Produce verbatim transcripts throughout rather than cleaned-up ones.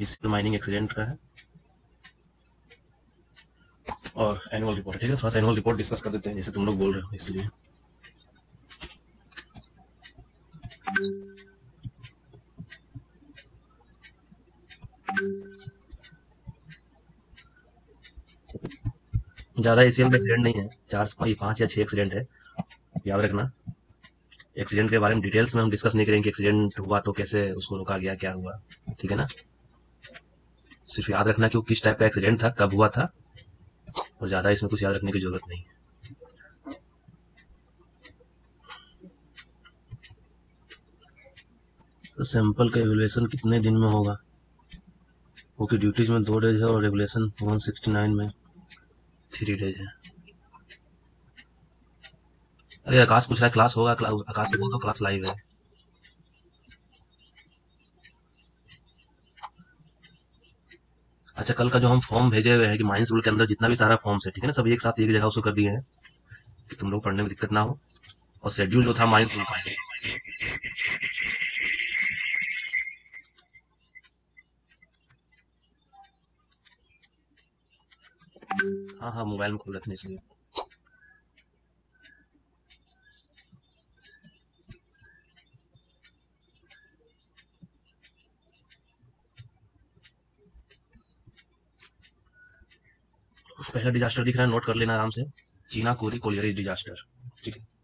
इसी mining accident का है और एनुअल रिपोर्ट है। ठीक है, थोड़ा सा एनुअल रिपोर्ट डिस्कस कर देते हैं जैसे तुम लोग बोल रहे हो, इसलिए ज्यादा एसीएल में एक्सीडेंट नहीं है, चार पांच या छह एक्सीडेंट है, याद रखना। एक्सीडेंट के बारे में डिटेल्स में हम डिस्कस नहीं करेंगे, एक्सीडेंट हुआ तो कैसे उसको रोका गया, क्या हुआ, ठीक है ना। सिर्फ याद रखना कि वो किस टाइप का एक्सीडेंट था, कब हुआ था, और ज्यादा इसमें कुछ याद रखने की जरूरत नहीं है। तो सैंपल का एवेल्युएशन कितने दिन में होगा? ओके, ड्यूटीज में दो डेज है और रेगुलेशन वन सिक्सटी नाइन में थ्री डेज है। अरे आकाश पूछ रहा है क्लास होगा, क्ला- आकाश को बोल तो क्लास लाइव है। अच्छा, कल का जो हम फॉर्म भेजे हुए हैं कि माइंस रूल के अंदर जितना भी सारा फॉर्म्स है, ठीक है ना, सब एक साथ एक जगह उसको कर दिए हैं कि तुम लोग पढ़ने में दिक्कत ना हो। और शेड्यूल जो था माइंस रूल का, हाँ हाँ मोबाइल में खोल रखे इसलिए। पहला डिजास्टर दिख रहा है, नोट कर लेना आराम से, चीना कोरी कोलियरी डिजास्टर। ठीक है,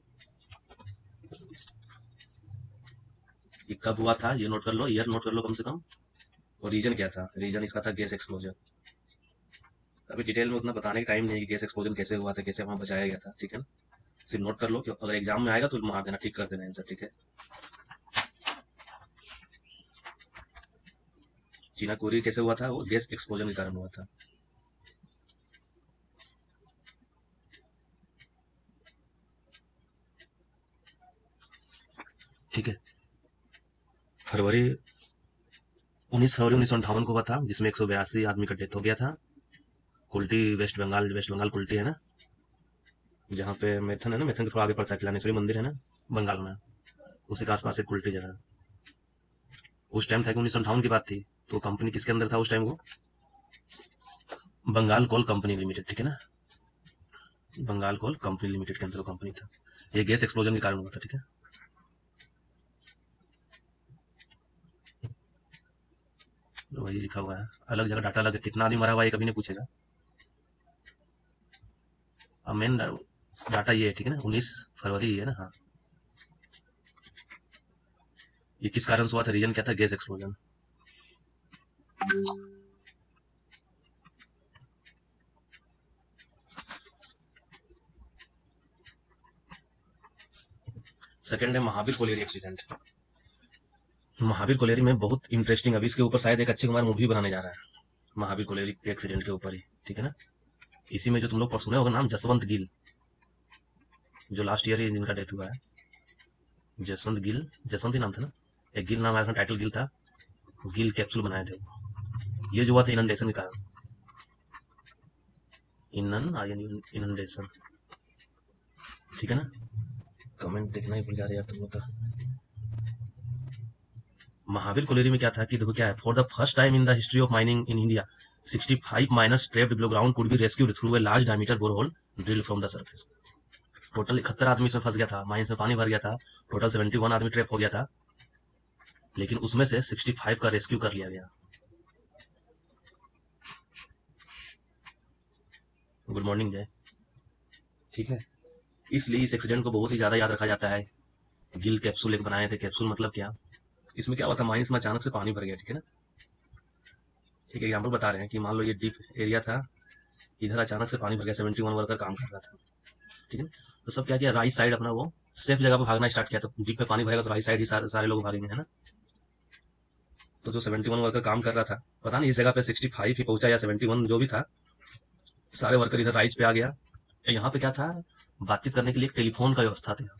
ये कब हुआ था ये नोट कर लो, ईयर नोट कर लो कम से कम। और रीजन क्या था? रीजन इसका था गैस एक्सप्लोजन। अभी डिटेल में उतना बताने का टाइम नहीं है कि गैस एक्सप्लोजन कैसे हुआ था, कैसे वहां बचाया गया था, ठीक है ना। सिर्फ नोट कर लो कि अगर एग्जाम में आएगा तो मार देना, ठीक कर देना आंसर, ठीक है। चीना कोरी कैसे हुआ था? वो गैस एक्सप्लोजन के कारण हुआ था। ठीक है, फरवरी उन्नीस फरवरी उन्नीस सौ अंठावन को हुआ था, जिसमें एक सौ बयासी आदमी का डेथ हो गया था। कुल्टी वेस्ट बंगाल, वेस्ट बंगाल कुल्टी है ना, जहाँ पे मेथन है ना, मेथन के थोड़ा आगे पड़ता है कल्याणेश्वरी मंदिर है ना बंगाल में, उसी के आसपास एक कुल्टी जगह। उस टाइम था कि उन्नीस सौ अंठावन की बात थी, तो कंपनी किसके अंदर था उस टाइम? वो बंगाल कोल कंपनी लिमिटेड, ठीक है ना, बंगाल कोल कंपनी लिमिटेड के अंदर वो कंपनी था। ये गैस एक्सप्लोजन के कारण हुआ था, ठीक है। वही लिखा हुआ है, अलग जगह डाटा लगे, कितना आदमी मरा हुआ है कभी नहीं पूछेगा। अब मेन डाटा ये है, ठीक है ना, उन्नीस फरवरी है ना, हाँ। ये किस कारण से हुआ था? रीजन क्या था? Gas explosion. सेकंड है Mahavir colliery accident. Mahavir colliery में बहुत इंटरेस्टिंग, अभी इसके ऊपर शायद एक अक्षय कुमार मूवी बनाने जा रहा है, महावीर कोलेरी के एक्सीडेंट के ऊपर ही, ठीक है ना। इसी में जो तुम लोग सुने होगा नाम, जसवंत गिल, जो लास्ट ईयर ही जिनका डेथ हुआ है, जसवंत गिल, जसवंत ही नाम था ना, एक गिल नाम आया था, टाइटल गिल था, गिल कैप्सूल बनाए थे। ये जो हुआ था इनंडेशन के कारण, इनन इनंडेशन, ठीक है ना। कमेंट देखना ही भूल जा रहे यार तुम लोग का। महावीर कोलेरी में क्या था कि देखो क्या है, for the first time in the history of mining in India sixty five miners trapped below ground could be rescued through a large diameter borehole drill from the surface. Total इकहत्तर आदमी इसमें फंस गया था, माइंस में पानी भर गया था, टोटल सेवेंटी वन आदमी ट्रैप हो गया था, लेकिन उसमें से सिक्सटी फाइव का रेस्क्यू कर लिया गया। गुड मॉर्निंग जय, ठीक है। इसलिए इस एक्सीडेंट को बहुत ही ज्यादा याद रखा जाता है। गिल कैप्सूल एक बनाए थे, कैप्सूल मतलब क्या, इसमें क्या हुआ था, माइंस में अचानक से पानी भर गया, ठीक है ना। एक एग्जाम्पल बता रहे हैं कि मान लो ये डीप एरिया था, इधर अचानक से पानी भर गया, सेवेंटी वन वर्कर काम कर रहा था, ठीक है। तो सब क्या किया, राइट साइड अपना वो सेफ जगह पर भागना स्टार्ट किया। तो डीप में पानी भरेगा तो राइट साइड ही सारे, सारे लोग भागेंगे, है ना। तो जो सेवेंटी वन वर्कर काम कर रहा था, पता नहीं इस जगह पे सिक्सटी फाइव ही पहुंचा या सेवेंटी वन जो भी था, सारे वर्कर इधर राइट पे आ गया। यहाँ पे क्या था, बातचीत करने के लिए एक टेलीफोन का व्यवस्था था।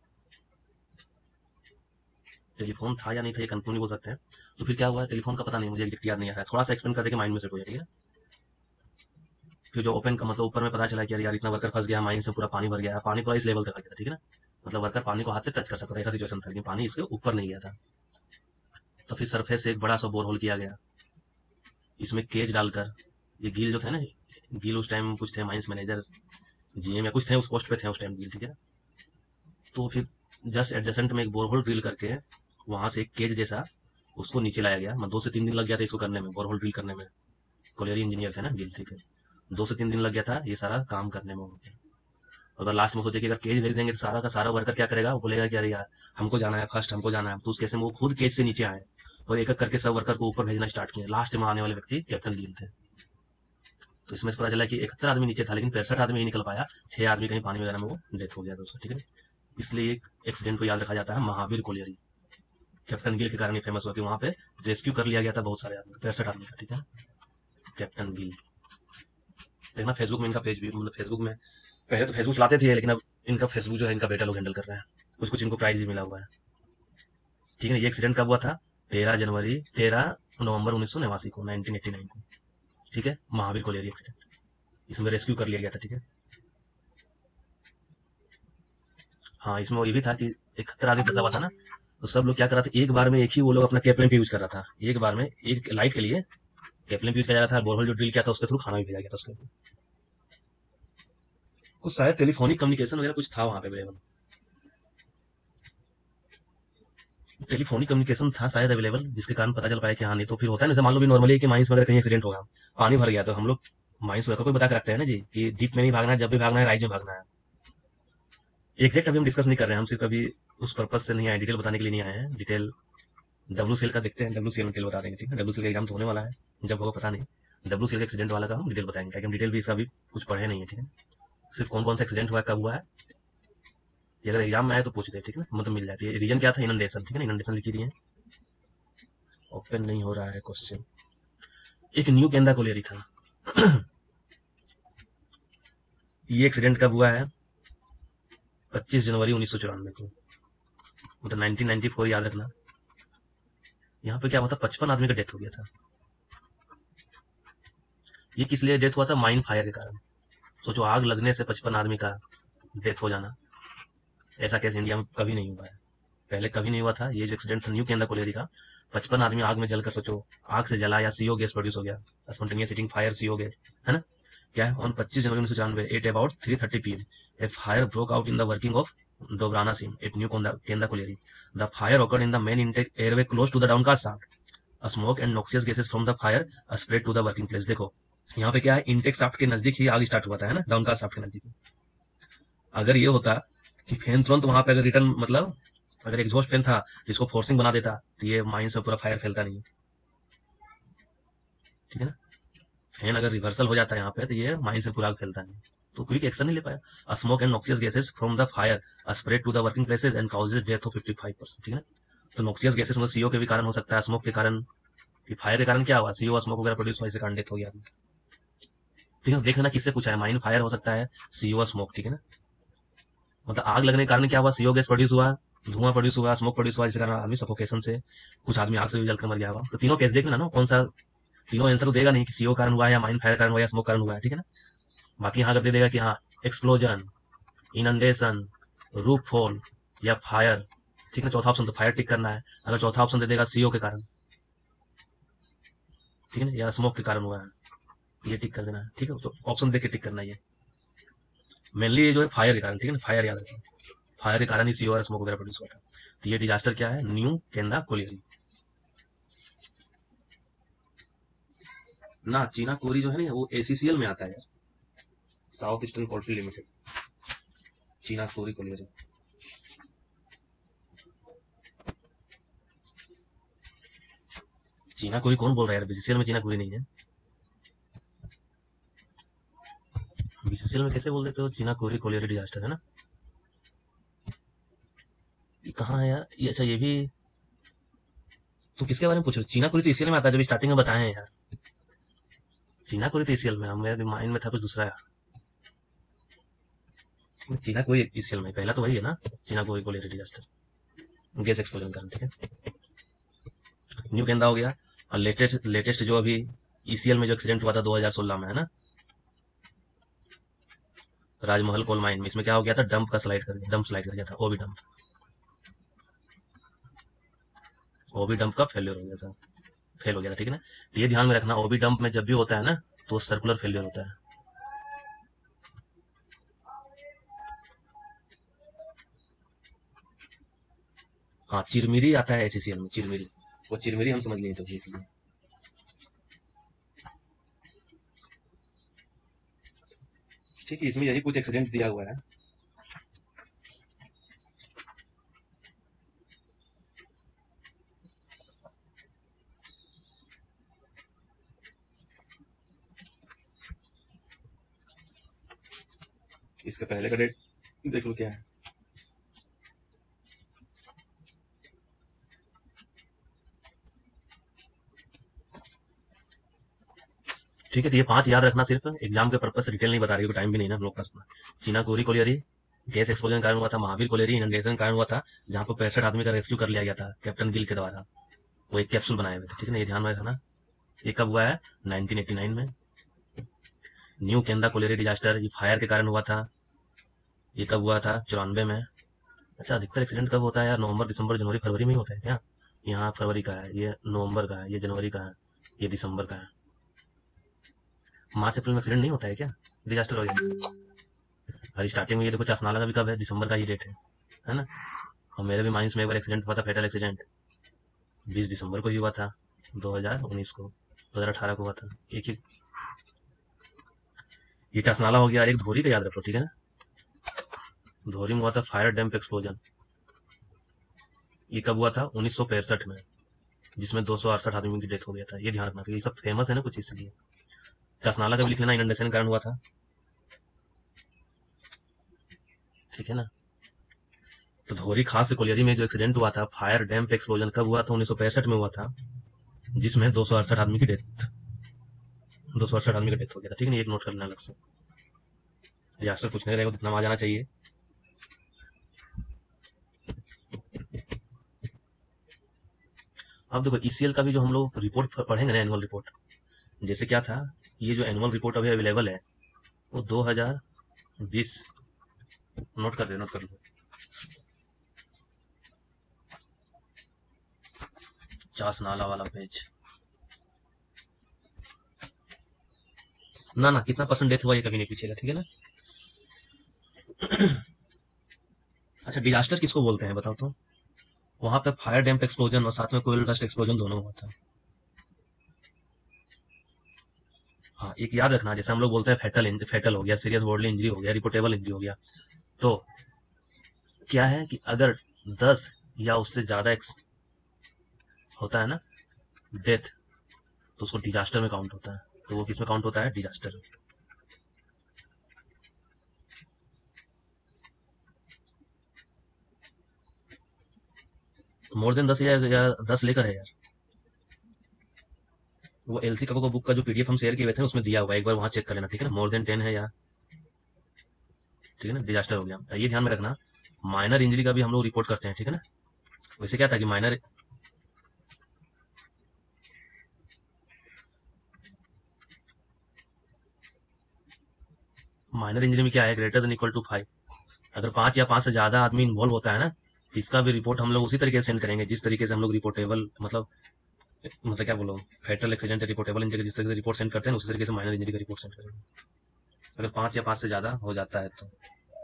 टेलीफोन था या नहीं था ये कंफर्म नहीं बोल सकते हैं। तो फिर क्या हुआ, टेलीफोन का पता नहीं, मुझे एग्जैक्ट याद नहीं आ रहा है, थोड़ा सा एक्सप्लेन करके माइंड में सेट हो जाए, ठीक है। फिर जो ओपन का मतलब ऊपर में पता चला कि यार इतना वर्कर फंस गया, माइन से पूरा पानी भर गया, पानी पूरा इस लेवल तक आ गया था, ठीक है ना। मतलब वर्कर पानी को हाथ से टच कर सकता था, ऐसा सिचुएशन था, लेकिन पानी इसके ऊपर नहीं गया था। तो फिर सरफेस से एक बड़ा सा बोरहोल किया गया, इसमें केज डालकर, ये गिल जो थे ना, गिल उस टाइम कुछ थे माइंस मैनेजर, जीएम या कुछ थे, उस पोस्ट पे थे उस टाइम गिल, ठीक है। तो फिर जस्ट एडजेसेंट में एक बोरहोल ड्रिल करके वहां से एक केज जैसा उसको नीचे लाया गया। मतलब दो से तीन दिन लग गया था इसको करने में, बोरहोल ड्रिल करने में। कोलियरी इंजीनियर थे ना गिल, ठीक है। दो से तीन दिन लग गया था ये सारा काम करने में। अगर लास्ट में सोचे कि अगर केज भेज देंगे तो सारा का सारा वर्कर क्या करेगा, वो बोलेगा कि अरे यार हमको जाना है फर्स्ट, हमको जाना है। तो उस केस में वो खुद केज से नीचे आए और एक एक करके सब वर्कर को ऊपर भेजना स्टार्ट किया। लास्ट में आने वाले व्यक्ति कैप्टन गिल थे। तो इसमें से पता चला कि इकहत्तर आदमी नीचे था, लेकिन पैंसठ आदमी ही निकल पाया, छह आदमी कहीं पानी वगैरह में वो डेथ हो गया दोस्तों, ठीक है। इसलिए एक एक्सीडेंट को याद रखा जाता है महावीर कोलियरी। कैप्टन गिल के कारण ही फेमस हुआ कि वहां पे रेस्क्यू कर लिया गया था बहुत सारे आदमी, पैंसठ आदमी का, ठीक है। कैप्टन गिल देखना फेसबुक में इनका पेज भी, मतलब फेसबुक में पहले तो फेसबुक चलाते थे, लेकिन अब इनका फेसबुक जो है इनका बेटा लोग हैंडल कर रहे हैं। कुछ कुछ इनको प्राइज भी मिला हुआ है, ठीक है। ये एक्सीडेंट कब हुआ था? तेरह जनवरी तेरह नवंबर उन्नीस सौ नवासी को, नाइनटीन एट्टी नाइन को, ठीक है। महावीर कोलियरी एक्सीडेंट, इसमें रेस्क्यू कर लिया गया था, ठीक है। हाँ, इसमें वो ये भी था कि इकहत्तर आदमी पता हुआ था ना, तो सब लोग क्या कर रहा था, एक बार में एक ही वो लोग अपना कैप लैंप यूज कर रहा था। एक बार में एक लाइट के लिए कैप लैंप यूज किया जा रहा था। बोरहोल जो ड्रिल किया था उसके थ्रू खाना भी भेजा गया था उसके। कुछ शायद टेलीफोनिक कम्युनिकेशन वगैरह कुछ था वहां पे अवेलेबल, टेलीफोनिक कम्युनिकेशन था शायद अवेलेबल, जिसके कारण पता चल पाया कि हाँ। नहीं तो फिर होता है ना, जैसे मान लो भी नॉर्मली कि माइंस वगैरह कहीं एक्सीडेंट होगा, पानी भर गया, तो हम लोग माइंस वगैरह को बता के रखते हैं ना जी कि डीप में नहीं भागना है, जब भी भागना है राइज में भागना है। एग्जैक्ट अभी हम डिस्कस नहीं कर रहे हैं, हम सिर्फ अभी उस पर्पज से नहीं आए, डिटेल बताने के लिए नहीं आए हैं। डिटेल डब्ल्यू सी एल का देखते हैं, डब्ल्यू सी एल में डिटेल बता देंगे, ठीक है। डब्ल्यू सी एल का एग्जाम तो होने वाला है, जब होगा पता नहीं। डब्ल्यू सी एल का एक्सीडेंट वाला का हम डिटेल बताएंगे, ताकि हम डिटेल भी इसका भी कुछ पढ़े नहीं है, ठीक है। सिर्फ कौन कौन सा एक्सीडेंट हुआ है, कब हुआ है, ये अगर एग्जाम में आए तो पूछ दे, ठीक है ना, मतलब मिल जाती है। रीजन क्या था? इनंडेशन, ठीक है ना, इनंडेशन लिखी दी है। ओपन नहीं हो रहा है क्वेश्चन। एक न्यू केंदा कोलियरी था। ये एक्सीडेंट कब हुआ है? पच्चीस जनवरी उन्नीस सौ चौरानवे को, मतलब नाइनटीन नाइनटी फोर याद रखना। यहाँ पे क्या हुआ था, पचपन आदमी का डेथ हो गया था। ये किस लिए डेथ हुआ था? माइन फायर के कारण। सोचो, आग लगने से पचपन आदमी का डेथ हो जाना, ऐसा केस इंडिया में कभी नहीं हुआ है, पहले कभी नहीं हुआ था। ये जो एक्सीडेंट था न्यू केंदा कोलियरी का, पचपन आदमी आग में जलकर, सोचो आग से जला या सीओ गैस प्रोड्यूस हो गया, spontaneous heating fire, CO gas, है ना। क्या है, ऑन पच्चीस जनवरी उन्नीस सौ चौरानवे at about three thirty P M a fire broke out in the working of Dobrana seam at new Kenda colliery. The fire occurred in the main intake airway close to the downcast shaft. A smoke and noxious gases from the fire spread to the working place. देखो यहाँ पे क्या है, intake shaft के नजदीक ही आग start हुआ था, है ना, डाउनकास्ट शाफ्ट के नजदीक। अगर ये होता कि फैन तुरंत वहां पे अगर रिटर्न, मतलब अगर एग्जॉस्ट फैन था जिसको फोर्सिंग बना देता, तो ये माइन से पूरा फायर फैलता नहीं, ठीक है ना। फैन अगर रिवर्सल हो जाता है यहाँ पे, तो ये माइन से पूरा आग फैलता नहीं, तो क्विक एक्शन नहीं ले पाया। A smoke and noxious gases from the fire spread to the working places and causes death of fifty five percent, ठीक है ना। तो नॉक्सियस गैसेस मतलब सीओ के भी कारण हो सकता है, स्मोक के कारण, कि फायर के कारण क्या हुआ, सीओ स्मोक वगैरह प्रोड्यूस हुआ, इसके कारण डेथ हो गया, ठीक है। देख लेना किससे पूछा है, माइन फायर हो सकता है, सीओ स्मोक, ठीक है ना। मतलब आग लगने के कारण क्या हुआ, सीओ गैस प्रोड्यूस हुआ, धुआं प्रोड्यूस हुआ, स्मोक प्रोड्यूस हुआ, जिसके कारण आदमी सफोकेशन से, कुछ आदमी आग से भी जलकर मर गया हुआ। तो तीनों केस देख लेना ना, कौन सा तीनों आंसर तो देगा नहीं कि सीओ कारण हुआ या माइन फायर कारण हुआ या स्मोक कारण हुआ है, ठीक है ना। बाकी यहाँ कर दे देगा कि हाँ एक्सप्लोजन, इनंडेशन, रूफ फॉल या फायर, ठीक है। चौथा ऑप्शन तो फायर टिक करना है। अगर चौथा ऑप्शन दे देगा सीओ के कारण, ठीक है ना, या स्मोक के कारण हुआ है, ये टिक कर देना है, ठीक है। तो ऑप्शन देख के टिक करना है। ये मेनली ये जो है फायर के कारण, ठीक है ना, फायर याद रखें, फायर के कारण ही सीओ और स्मोक वगैरह प्रोड्यूस हुआ था। तो ये डिजास्टर क्या है, न्यू केंदा कोलियरी ना। चीना कोरी जो है ना, वो एसीसीएल में आता है यार, साउथ ईस्टर्न कोलफील्ड लिमिटेड, चीना कोरी कोलियरी। चीना कोरी कौन बोल रहा है यार, बीसीसीएल में चीना कोरी नहीं है। बीसीसीएल में कैसे बोल देते हो, चीना कोरी कोलियरी डिजास्टर, है ना। ये कहाँ है यार ये, अच्छा ये भी, तो किसके बारे में पूछ रहे हो? चीना कोरी तो ईसीएल में आता है, जब स्टार्टिंग में बताए हैं यार। चीना कोरी तो ईसीएल में, मेरे माइंड में था कुछ दूसरा यार। चीना कोरी ईसीएल में पहला तो वही है ना, Chinakuri colliery disaster, gas explosion कारण, ठीक है। न्यू केंदा हो गया। और लेटेस्ट लेटेस्ट जो अभी ईसीएल में जो एक्सीडेंट हुआ था दो हज़ार सोलह में, है ना, राजमहल कोल माइन में। इसमें क्या हो गया था, डंप का स्लाइड कर गया, डंप स्लाइड कर गया था, ओबी डंप, ओबी डंप का फेलियर हो गया था। फेल हो गया था, ठीक है ना। तो ये ध्यान में रखना, ओबी डंप में जब भी होता है ना तो सर्कुलर फेलियर होता है। हाँ, चिरमिरी आता है एससीसीएल में, चिरमिरी, वो चिरमिरी हम समझ लिए थे इसलिए। ठीक है, इसमें यही कुछ एक्सीडेंट दिया हुआ है। इसका पहले का डेट देख लो क्या है। ठीक है, तो ये पांच याद रखना, सिर्फ एग्जाम के पर्पज से, डिटेल नहीं बता रही, टाइम भी नहीं ना हम लोग पास में। चीना कोरी कोलियरी गैस एक्सप्लोजन कारण हुआ था, महावीर कोलियरी इनंडेशन कारण हुआ था, जहां पर पैंसठ आदमी का रेस्क्यू कर लिया गया था कैप्टन गिल के द्वारा, वो एक कैप्सूल बनाए हुए थे, ठीक है ना, ये ध्यान में रखना। ये कब हुआ है? नाइनटीन एटी नाइन में। न्यू केंदा कोलेरी डिजास्टर, ये फायर के कारण हुआ था, ये कब हुआ था? चौरानवे में। अच्छा, अधिकतर एक्सीडेंट कब होता है यार? नवंबर, दिसंबर, जनवरी, फरवरी में ही होता है क्या? यहाँ फरवरी का है, ये नवंबर का है, ये जनवरी का है, ये दिसंबर का है। मार्च अप्रैल में एक्सीडेंट नहीं होता है क्या डिजास्टर वगैरह? और स्टार्टिंग में ये देखो, चसनाला का भी कब है? दिसंबर का ही डेट है है ना। और मेरे भी माइंस में एक बार एक्सीडेंट हुआ था, फेटल एक्सीडेंट, बीस दिसंबर को ही हुआ था, दो हजार उन्नीस को, दो हजार अठारह को हुआ था। एक ही, ये चसनाला हो गया। और एक धोरी का याद रखो, ठीक है ना। धोरी में हुआ था फायर डैम्प एक्सप्लोजन, ये कब हुआ था? उन्नीस सौ पैंसठ में, जिसमें दो सौ अड़सठ आदमी की डेथ हो गया था। ये ध्यान रखना, क्योंकि ये सब फेमस है ना कुछ, इसलिए। चसनाला का भी लिख लेना, इनंडेशन के कारण हुआ था, ठीक है ना। तो धोरी खास से कोलियरी में जो एक्सीडेंट हुआ था, फायर डैम्प एक्सप्लोजन, कब हुआ था? उन्नीस सौ पैंसठ में हुआ था, जिसमें दो सौ अड़सठ आदमी की डेथ दो सौ अड़सठ आदमी का डेथ हो गया था, ठीक है ना। एक नोट करना अलग से, डिजास्टर पूछने रहेगा तो इतना आ जाना चाहिए। अब देखो, ईसीएल का भी जो हम लोग रिपोर्ट पढ़ेंगे ना, एनुअल रिपोर्ट, जैसे क्या था, ये जो एनुअल रिपोर्ट अभी अवेलेबल है वो दो हजार बीस, नोट कर दे, नोट कर लो, चास नाला वाला पेज। ना ना, कितना परसेंट डेथ हुआ ये कभी नहीं पूछेगा, ठीक है ना। अच्छा, डिजास्टर किसको बोलते हैं बताओ तो? वहां पे फायर डैम्प एक्सप्लोजन और साथ में कोयल डस्ट एक्सप्लोजन दोनों हुआ था। हाँ, एक याद रखना, जैसे हम लोग बोलते हैं फेटल, फेटल हो गया, सीरियस बॉडली इंजरी हो गया, रिपोर्टेबल इंजरी हो गया, तो क्या है कि अगर दस या उससे ज्यादा एक्स होता है ना डेथ, तो उसको डिजास्टर में काउंट होता है। तो वो किस में काउंट होता है? डिजास्टर। मोर देन दस या, या दस लेकर है यार, वो एलसी का बुक का जो पीडीएफ हम शेयर किए हुए थे उसमें दिया हुआ है, एक बार वहां चेक कर लेना, ठीक है ना। मोर देन टेन है या, ठीक है ना, डिजास्टर हो गया। ये ध्यान में रखना, माइनर इंजरी का भी हम लोग रिपोर्ट करते हैं, ठीक है ना। वैसे क्या था कि माइनर माइनर इंजरी में क्या है? Greater than equal to five. अगर पांच या पांच से ज्यादा आदमी इन्वॉल्व होता है ना, तो इसका भी रिपोर्ट हम लोग उसी तरीके से सेंड करेंगे जिस तरीके से हम लोग रिपोर्टेबल, मतलब मतलब क्या बोलो, फेटल एक्सीडेंट, रिपोर्टेबल इंजरी जिस तरीके से रिपोर्ट सेंड करते हैं उसी तरीके से माइनर इंजरी का रिपोर्ट सेंड करेंगे, अगर पांच या पांच से ज्यादा हो जाता है तो।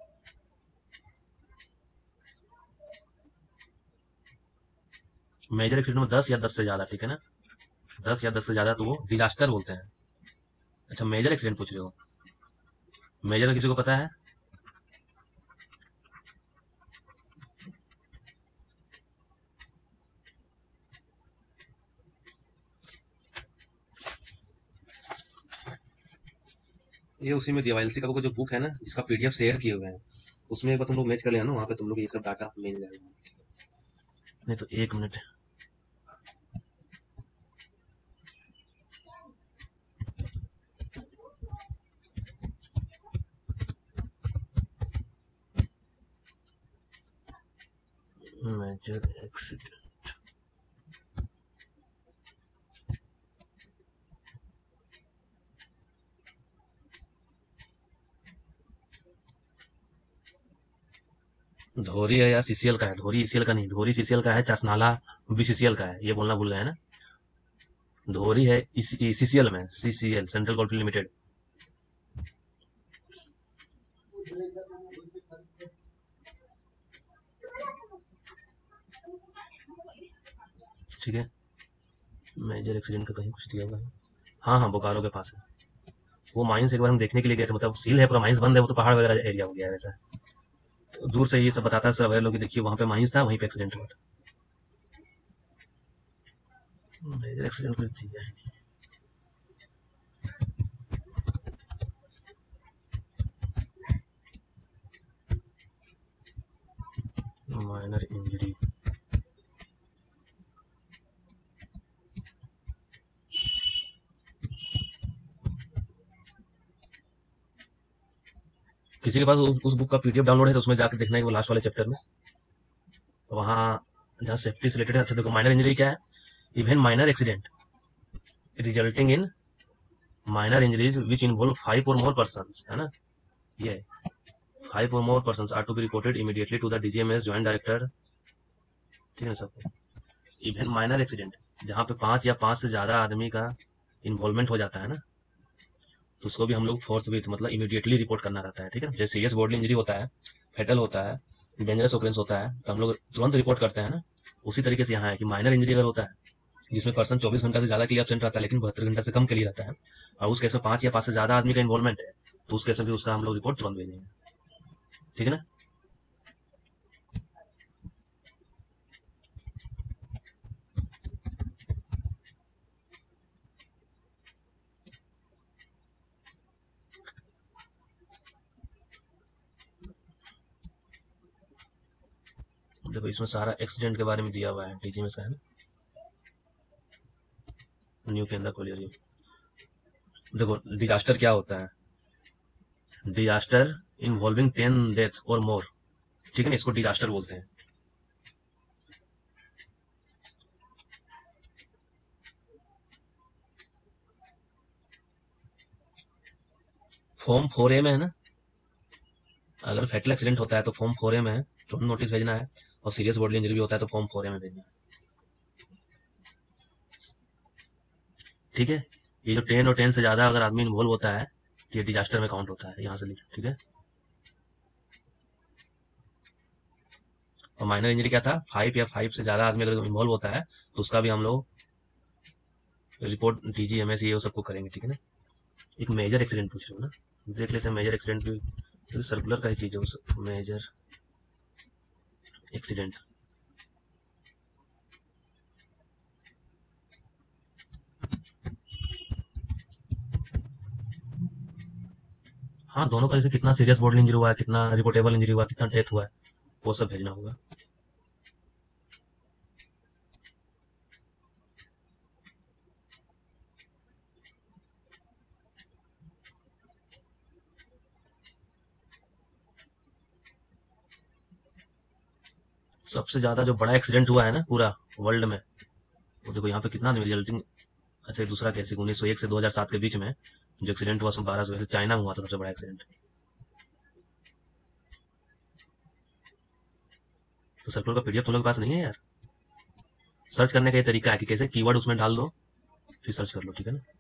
मेजर एक्सीडेंट में दस या दस से ज्यादा, ठीक है ना, दस या दस से ज्यादा तो वो डिजास्टर बोलते हैं। अच्छा, मेजर एक्सीडेंट पूछ रहे हो? मेजर का किसी को पता है? ये उसी में दिया हुआ एलसी का जो बुक है ना, जिसका पीडीएफ शेयर किए हुए हैं, उसमें एक बार तुम लोग मैच कर लेना, वहां पे तुम लोग ये सब डाटा मिल जाएगा। नहीं तो एक मिनट, मेजर एक्सीडेंट, धोरी है या सीसीएल का है? धोरी ईसीएल का नहीं, धोरी सीसीएल का है, चसनाला बीसीसीएल का है, ये बोलना भूल गए ना। धोरी है सीसीएल में, सीसीएल सेंट्रल कोलफील्ड लिमिटेड। ठीक है, मेजर एक्सीडेंट का कहीं कुछ दिया हुआ है। हाँ हाँ, बोकारो के पास है वो माइंस। एक बार हम देखने के लिए गए थे, मतलब सील है पूरा, माइंस बंद है, वो तो पहाड़ वगैरह एरिया हो गया है वैसा। तो दूर से ये सब बताता है सब लोग कि देखिए वहां पे माइंस था, वहीं पे एक्सीडेंट हुआ था। मेजर एक्सीडेंट कुछ दिया है नहीं। माइनर इंजरी, किसी के पास उस, उस बुक का पीडीएफ डाउनलोड है तो उसमें जाकर देखना है वो लास्ट वाले चैप्टर में, तो वहाँ जहाँ सेफ्टी से रिलेटेड है। अच्छा देखो, माइनर इंजरी क्या है? Even minor accident resulting in minor injuries which involve five or more person, है ना ये, five or more person are to be reported immediately to the DGMS joint director. ठीक है सब। इवन माइनर एक्सीडेंट जहाँ पे पांच या पांच से ज्यादा आदमी का इन्वॉल्वमेंट हो जाता है ना, तो उसको भी हम लोग फोर्थ विथ मतलब इमीडिएटली रिपोर्ट करना रहता है। ठीक है, जैसे सीरियस बॉडी इंजरी होता है, फेटल होता है, डेंजरस ऑकरेंस होता है, तो हम लोग तुरंत रिपोर्ट करते हैं ना। उसी तरीके से यहाँ है कि माइनर इंजरी अगर होता है जिसमें पर्सन चौबीस घंटा से ज्यादा के लिए एब्सेंट रहता है लेकिन बहत्तर घंटा से कम के लिए रहता है, और उस केस में पांच या पांच से ज्यादा आदमी का इन्वॉल्वमेंट है, तो उस केस में भी उसका हम लोग रिपोर्ट तुरंत भेजेंगे। ठीक है ना। देखो इसमें सारा एक्सीडेंट के बारे में दिया हुआ है, डीजी में से है ना, न्यू के अंदर खोलिए। देखो डिजास्टर क्या होता है? डिजास्टर इन्वॉल्विंग टेन डेथ्स और मोर, ठीक है ना, इसको डिजास्टर बोलते हैं। फॉर्म फोर ए में है ना, अगर फैटल एक्सीडेंट होता है तो फॉर्म फोर ए में है, तुरंत नोटिस भेजना है, और सीरियस बॉडी इंजरी भी होता है तो फॉर्म फोर ए में भेजना है। ठीक है, ये जो टेन और टेन से ज्यादा अगर आदमी इन्वॉल्व होता है तो ये डिजास्टर में काउंट होता है, यहाँ से लिख। ठीक है, और माइनर इंजरी क्या था? फाइव या फाइव से ज्यादा आदमी अगर इन्वॉल्व होता है तो उसका भी हम लोग रिपोर्ट डीजीएमएस ये सबको करेंगे। ठीक है ना। एक मेजर एक्सीडेंट पूछ रहे हो ना, देख लेते हैं मेजर एक्सीडेंट भी सर्कुलर का ही चीज है। मेजर एक्सीडेंट, हाँ दोनों का, जैसे कितना सीरियस बॉडी इंजरी हुआ है, कितना रिपोर्टेबल इंजरी हुआ है, कितना डेथ हुआ है, वो सब भेजना होगा। सबसे ज्यादा जो बड़ा एक्सीडेंट हुआ है ना पूरा वर्ल्ड में, वो देखो यहाँ पे कितना रिजल्टिंग। अच्छा, दूसरा कैसे उन्नीस सौ एक से दो हज़ार सात के बीच में जो एक्सीडेंट हुआ उसमें बारह सौ, चाइना में हुआ था सबसे बड़ा एक्सीडेंट। तो सर्कुलर का पीडीएफ तुम लोग के पास नहीं है यार? सर्च करने का ये तरीका है कि कैसे कीवर्ड उसमें डाल दो फिर सर्च कर लो। ठीक है ना।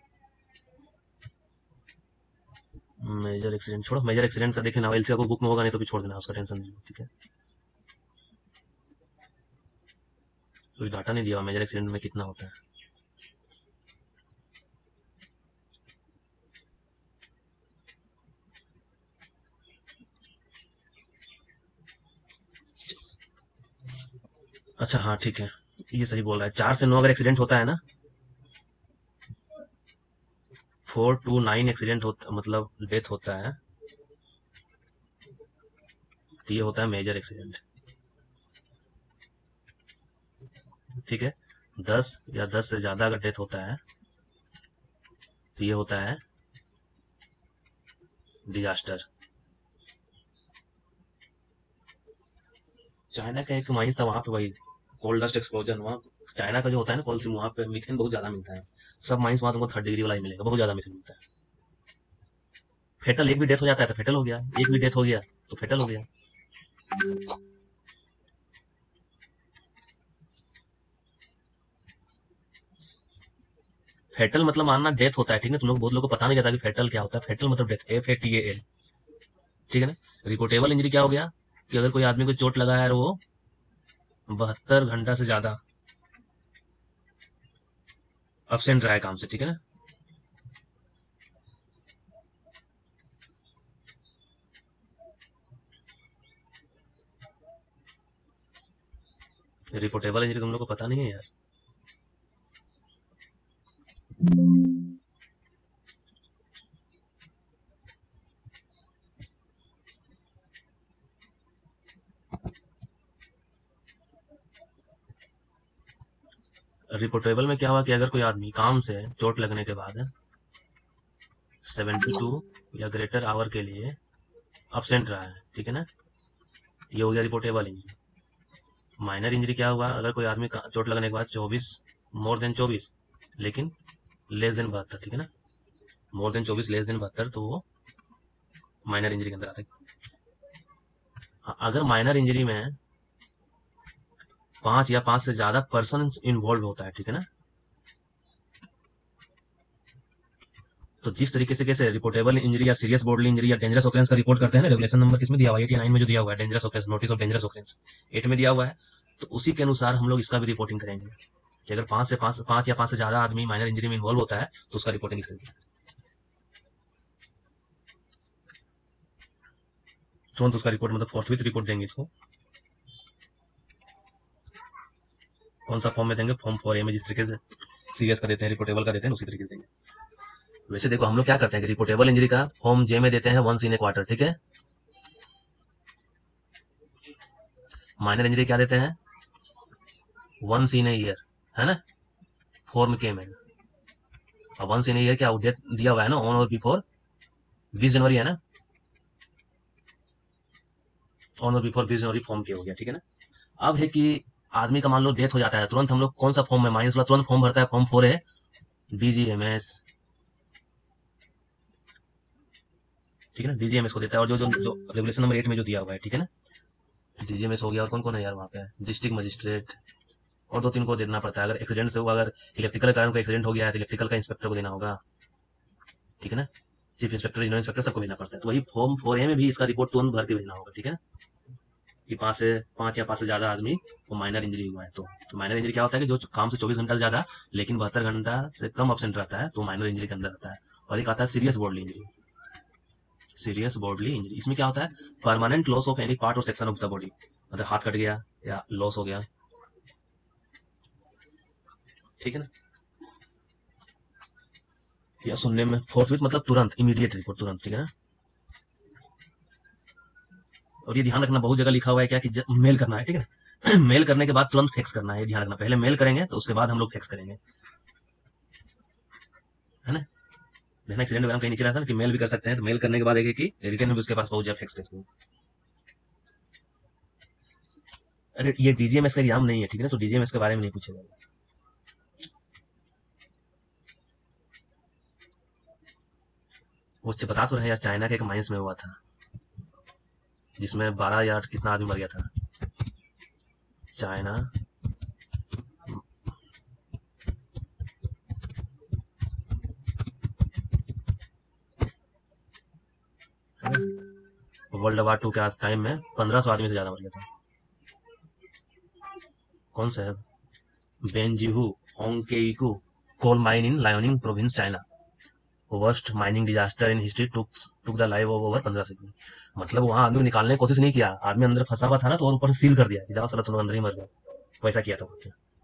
मेजर एक्सीडेंट छोड़ो, मेजर एक्सीडेंट का देखे ना, एलसीआर को बुक में होगा नहीं तो भी छोड़ देना, उसका टेंशन नहीं लो। ठीक है, कुछ डाटा नहीं दिया मेजर एक्सीडेंट में कितना होता है। अच्छा हाँ ठीक है, ये सही बोल रहा है। चार से नौ अगर एक्सीडेंट होता है ना, फोर टू नाइन एक्सीडेंट होता मतलब डेथ होता है, तो ये होता है मेजर एक्सीडेंट। ठीक है, दस या दस से ज्यादा अगर डेथ होता है तो ये होता है डिजास्टर। चाइना का एक माइंस था वहां पे, वही कोल डस्ट एक्सप्लोजन, वहाँ चाइना का जो होता है ना कोल, वहां पे मीथेन बहुत ज्यादा मिलता है। सब माइंस वहां तुमको थर्ड डिग्री वाला ही मिलेगा, बहुत ज्यादा मीथेन मिलता है। फेटल एक भी डेथ हो जाता है तो फेटल हो गया, एक भी डेथ हो गया तो फेटल हो गया। फेटल मतलब मानना डेथ होता है, ठीक है। तुम लोग बहुत लोगों को पता नहीं रहता कि फेटल क्या होता है। फेटल मतलब death, F A T A L, ठीक है ना। रिपोर्टेबल इंजरी क्या हो गया कि अगर कोई आदमी को चोट लगा है और वो बहत्तर घंटा से ज्यादा अब्सेंट रहा है काम से, ठीक है ना। रिपोर्टेबल इंजरी तुम लोग को पता नहीं है यार। रिपोर्टेबल में क्या हुआ कि अगर कोई आदमी काम से चोट लगने के बाद सेवेंटी टू या ग्रेटर आवर के लिए अब्सेंट रहा है, ठीक है ना, ये हो गया रिपोर्टेबल इंजरी। माइनर इंजरी क्या हुआ, अगर कोई आदमी का- चोट लगने के बाद चौबीस, मोर देन चौबीस लेकिन लेस देन बहत्तर, ठीक है ना, मोर देन चौबीस लेस देन बहत्तर, तो वो माइनर इंजरी के अंदर आता है। हाँ, अगर माइनर इंजरी में पांच या पांच से ज्यादा पर्सन इन्वॉल्व होता है, ठीक है ना, तो जिस तरीके से कैसे रिपोर्टेबल इंजरी या सीरियस बॉडली इंजरी या डेंजरस ऑकरेंस का रिपोर्ट करते हैं ना, रेगुलेशन नंबर किसमें दिया हुआ है, एटी नाइन में जो दिया हुआ है, dangerous occurrence, notice of dangerous occurrence eight में दिया हुआ है, तो उसी के अनुसार हम लोग इसका भी रिपोर्टिंग करेंगे कि अगर पांच से पांच पांच या पांच से ज्यादा आदमी माइनर इंजरी में इन्वॉल्व होता है तो उसका रिपोर्टिंग इस तरीके से। तुरंत उसका रिपोर्ट मतलब फोर्थ रिपोर्ट देंगे इसको। कौन सा फॉर्म में देंगे, फॉर्म फोर ए में जिस तरीके से सीरियस का देते हैं, रिपोर्टेबल का देते हैं, उसी तरीके से देंगे। वैसे देखो हम लोग क्या करते हैं कि रिपोर्टेबल इंजरी का फॉर्म जे में देते हैं वंस इन ए क्वार्टर, ठीक है। माइनर इंजरी क्या देते हैं, वंस इन ए ईयर, है ना, फॉर्म के में। अब वंस इन ए ईयर क्या डेट दिया हुआ है ना, ऑन और बिफोर बीस जनवरी, है ना, ऑन और बिफोर बीस जनवरी फॉर्म के हो गया, ठीक है ना। अब है कि आदमी का मान लो डेथ हो जाता है, तुरंत हम लोग कौन सा फॉर्म में माइनस वाला तुरंत फॉर्म भरता है, फॉर्म फोर है डीजीएमएस, ठीक है ना, डीजीएमएस को देता है। और जो जो जो रेगुलेशन नंबर एट में जो दिया हुआ है, ठीक है ना, डीजीएमएस हो गया। और कौन कौन है यार वहाँ पे, डिस्ट्रिक्ट मजिस्ट्रेट, और दो तीन को देना पड़ता है। अगर एक्सीडेंट से हुआ, अगर इलेक्ट्रिकल कारण का एक्सीडेंट हो गया है तो इलेक्ट्रिकल का इंस्पेक्टर को देना होगा, ठीक है ना, चीफ इंस्पेक्टर, रीजनल इंस्पेक्टर, सबको भेजना पड़ता है। तो वही फॉर्म फोर ए में भी इसका रिपोर्ट तुरंत भर के भेजना होगा, ठीक है ना, कि पांच से पांच या पांच से ज्यादा आदमी को माइनर इंजरी हुआ है। तो माइनर इंजरी क्या होता है कि जो काम से चौबीस घंटा से ज्यादा लेकिन बहत्तर घंटा से कम अब्सेंट रहता है, तो माइनर इंजरी के अंदर आता है। और एक आता है serious bodily injury. Serious bodily injury इसमें क्या होता है, permanent loss of any part or section of the body, मतलब हाथ कट गया या लॉस हो गया, ठीक है ना, या सुनने में फोर्थ मतलब तुरंत, इमीडिएट रिपोर्ट तुरंत, ठीक है ना। और ये ध्यान रखना, बहुत जगह लिखा हुआ है क्या कि मेल करना है, ठीक है ना मेल करने के बाद तुरंत फैक्स करना है, ध्यान रखना, पहले मेल करेंगे तो उसके बाद हम लोग फैक्स करेंगे, है ना। देखना एक्सीडेंट वगैरह कहीं नीचे रहता है ना कि मेल भी कर सकते हैं, तो मेल करने के बाद एक कि रिटर्न में भी उसके पास पहुंच जाए फैक्स करके। अरे ये डीजीएमएस का एग्जाम नहीं है, ठीक है ना, तो डीजीएमएस के बारे में नहीं पूछेगा। वो बता तो रहे यार, चाइना के एक माइंस में हुआ था जिसमें बारह या कितना आदमी मर गया था, चाइना वर्ल्ड वार टू के टाइम में पंद्रह सौ आदमी से ज्यादा मर गया था। कौन सा है, Benxihu Honkeiko coal mine in Liaoning province, China, worst mining disaster in history, took took the life of over पंद्रह सेकंड। मतलब वहां आदमी को निकालने की कोशिश नहीं किया, आदमी अंदर फंसा हुआ था ना, तो और ऊपर से सील कर दिया कि जाओ साला तुम अंदर ही मर जाओ, वैसा किया था।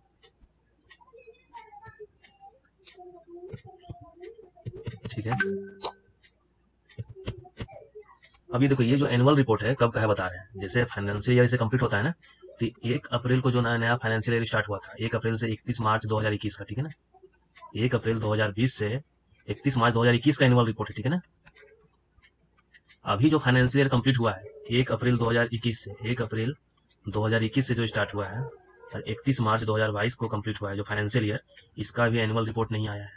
ठीक है, अभी देखो ये जो एनुअल रिपोर्ट है कब का है बता रहे हैं, जैसे फाइनेंशियल ईयर से कंप्लीट होता है ना, तो एक अप्रैल को जो नया नया फाइनेंशियल ईयर स्टार्ट हुआ था, एक अप्रैल से इकतीस मार्च दो हजार इक्कीस का, ठीक है ना, एक अप्रैल दो हजार बीस से इकतीस मार्च दो हजार इक्कीस का एनुअल रिपोर्ट है, ठीक है ना। अभी जो फाइनेंशियल ईयर कंप्लीट हुआ है एक अप्रैल दो हजार इक्कीस से, एक अप्रैल दो हजार इक्कीस से जो स्टार्ट हुआ है और इकतीस मार्च दो हजार बाईस को कंप्लीट हुआ है जो फाइनेंशियल ईयर, इसका भी एनुअल रिपोर्ट नहीं आया है,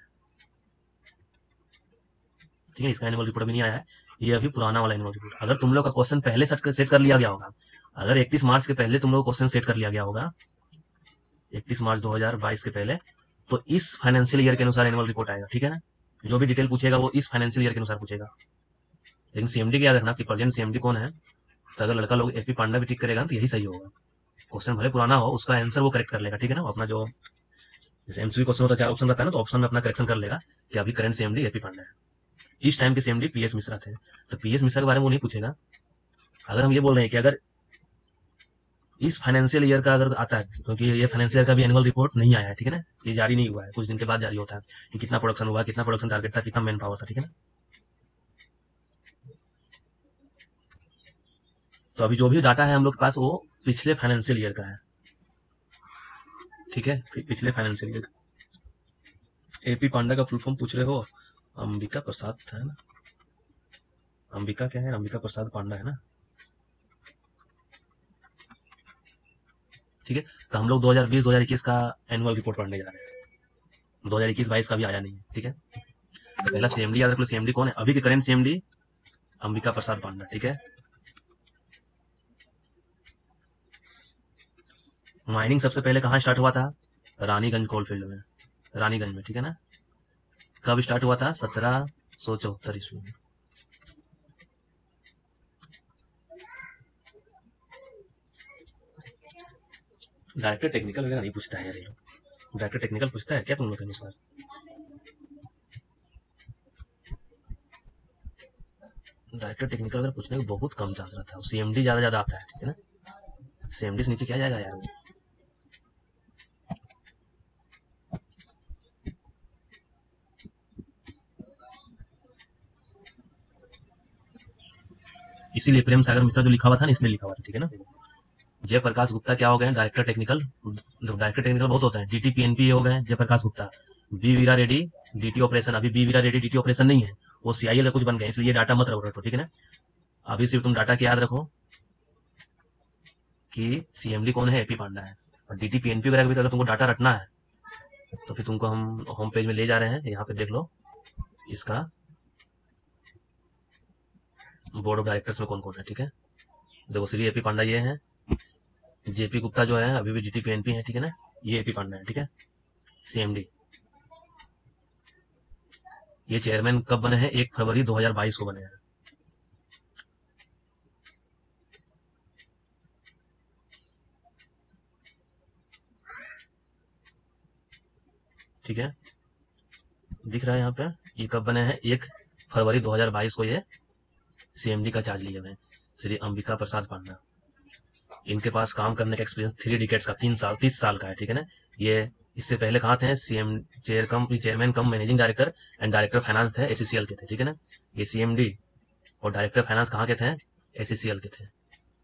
ठीक है, इसका एनुअल रिपोर्ट अभी नहीं आया है, ये अभी पुराना वाला एनुअल रिपोर्ट। अगर तुम लोग का क्वेश्चन पहले सेट कर, सेट कर लिया गया होगा, अगर इकतीस मार्च के पहले तुम लोग क्वेश्चन सेट कर लिया गया होगा, इकतीस मार्च दो हजार बाईस के पहले, तो इस फाइनेंशियल ईयर के अनुसार एनुअल रिपोर्ट आएगा, ठीक है ना। जो भी डिटेल पूछेगा वो इस फाइनेंशियल ईयर के अनुसार पूछेगा। लेकिन सीएमडी का याद रखना कि प्रेजेंट सीएमडी कौन है। तो अगर लड़का लोग एपी पांडा भी टिक करेगा तो यही सही होगा। क्वेश्चन भले पुराना हो, उसका आंसर वो करेक्ट कर लेगा, ठीक है ना। अपना जो जैसे एमसीक्यू क्वेश्चन होता है, चार ऑप्शन रहता है ना, तो ऑप्शन में अपना करेक्शन कर लेगा कि अभी करंट सीएमडी एपी पांडा है। इस टाइम के सीएमडी पीएस मिश्रा थे, तो पीएस मिश्रा के बारे में वो नहीं पूछेगा। अगर हम ये बोल रहे हैं कि अगर इस फाइनेंशियल ईयर का अगर आता है, क्योंकि ये फाइनेंशियल ईयर का भी एनुअल रिपोर्ट नहीं आया है, ठीक है ना, ये जारी नहीं हुआ है, कुछ दिन के बाद जारी होता है कि कितना प्रोडक्शन हुआ, कितना प्रोडक्शन टारगेट था, कितना मैन पावर था, ठीक है ना। तो अभी जो भी डाटा है हम लोग के पास वो पिछले फाइनेंशियल ईयर का है, ठीक है, पिछले फाइनेंशियल ईयर। एपी पांडा का फुल फॉर्म पूछ रहे हो, अंबिका प्रसाद है ना, अंबिका क्या है, अंबिका प्रसाद पांडा है ना, ठीक है। तो हम लोग दो हज़ार बीस दो हज़ार इक्कीस का एनुअल रिपोर्ट पढ़ने जा रहे हैं, दो हज़ार इक्कीस बाईस का भी आया नहीं है, ठीक है। तो पहला सीएमडी याद रख लो, सीएमडी कौन है, अभी के करेंट सीएमडी अंबिका प्रसाद पांडा, ठीक है। माइनिंग सबसे पहले कहाँ स्टार्ट हुआ था, रानीगंज कोलफील्ड में, रानीगंज में, ठीक है ना। कब स्टार्ट हुआ था, सत्रह सौ चौहत्तर ईस्वी में। डायरेक्टर टेक्निकल वगैरह नहीं पूछता है यार, ये लोग डायरेक्टर टेक्निकल पूछता है क्या तुम लोग के अनुसार। डायरेक्टर टेक्निकल अगर पूछने का बहुत कम चांस रहता है, सीएमडी ज्यादा ज्यादा आता है, ठीक है ना। सीएमडी से नीचे क्या जाएगा यार वो। इसीलिए प्रेम सागर मिश्रा जो लिखा हुआ था ना, इसलिए लिखा हुआ था, ठीक है ना। जयप्रकाश गुप्ता क्या हो गए, डायरेक्टर टेक्निकल। डायरेक्टर टेक्निकल बहुत होता है, डीटी पीएनपी हो गए Jayprakash Gupta. B Veera Reddy DT operation, अभी B Veera Reddy DT operation नहीं है, वो सीआईएल कुछ बन गए, इसलिए डाटा मत रखो, ठीक है ना। अभी सिर्फ तुम डाटा की याद रखो कि सीएमडी कौन है, एपी पांडा है। और डीटी पीएनपी वगैरह भी अगर तुमको डाटा रखना है तो फिर तुमको हम होम पेज में ले जा रहे हैं, यहाँ पे देख लो इसका बोर्ड ऑफ डायरेक्टर्स में कौन कौन है, ठीक है। देखो श्री एपी पांडा ये है, जेपी गुप्ता जो है अभी भी डीटी पीएनपी है, ठीक है ना, ये एपी पांडा है, ठीक है। सीएमडी ये चेयरमैन कब बने हैं, एक फरवरी दो हज़ार बाईस को बने हैं। ठीक है, दिख रहा है यहाँ पे, ये कब बने हैं, एक फरवरी दो हज़ार बाईस को ये सीएमडी का चार्ज लिए हुए श्री अंबिका प्रसाद पांडा। इनके पास काम करने का एक्सपीरियंस थ्री डिकेट्स का, तीन साल तीस साल का है, ठीक है ना। ये इससे पहले कहाँ थे, CM chair cum chairman cum managing director and director finance थे, एसीसीएल के थे, ठीक है ना। ये सीएमडी और डायरेक्टर फाइनेंस कहाँ के थे, एसीसीएल के थे।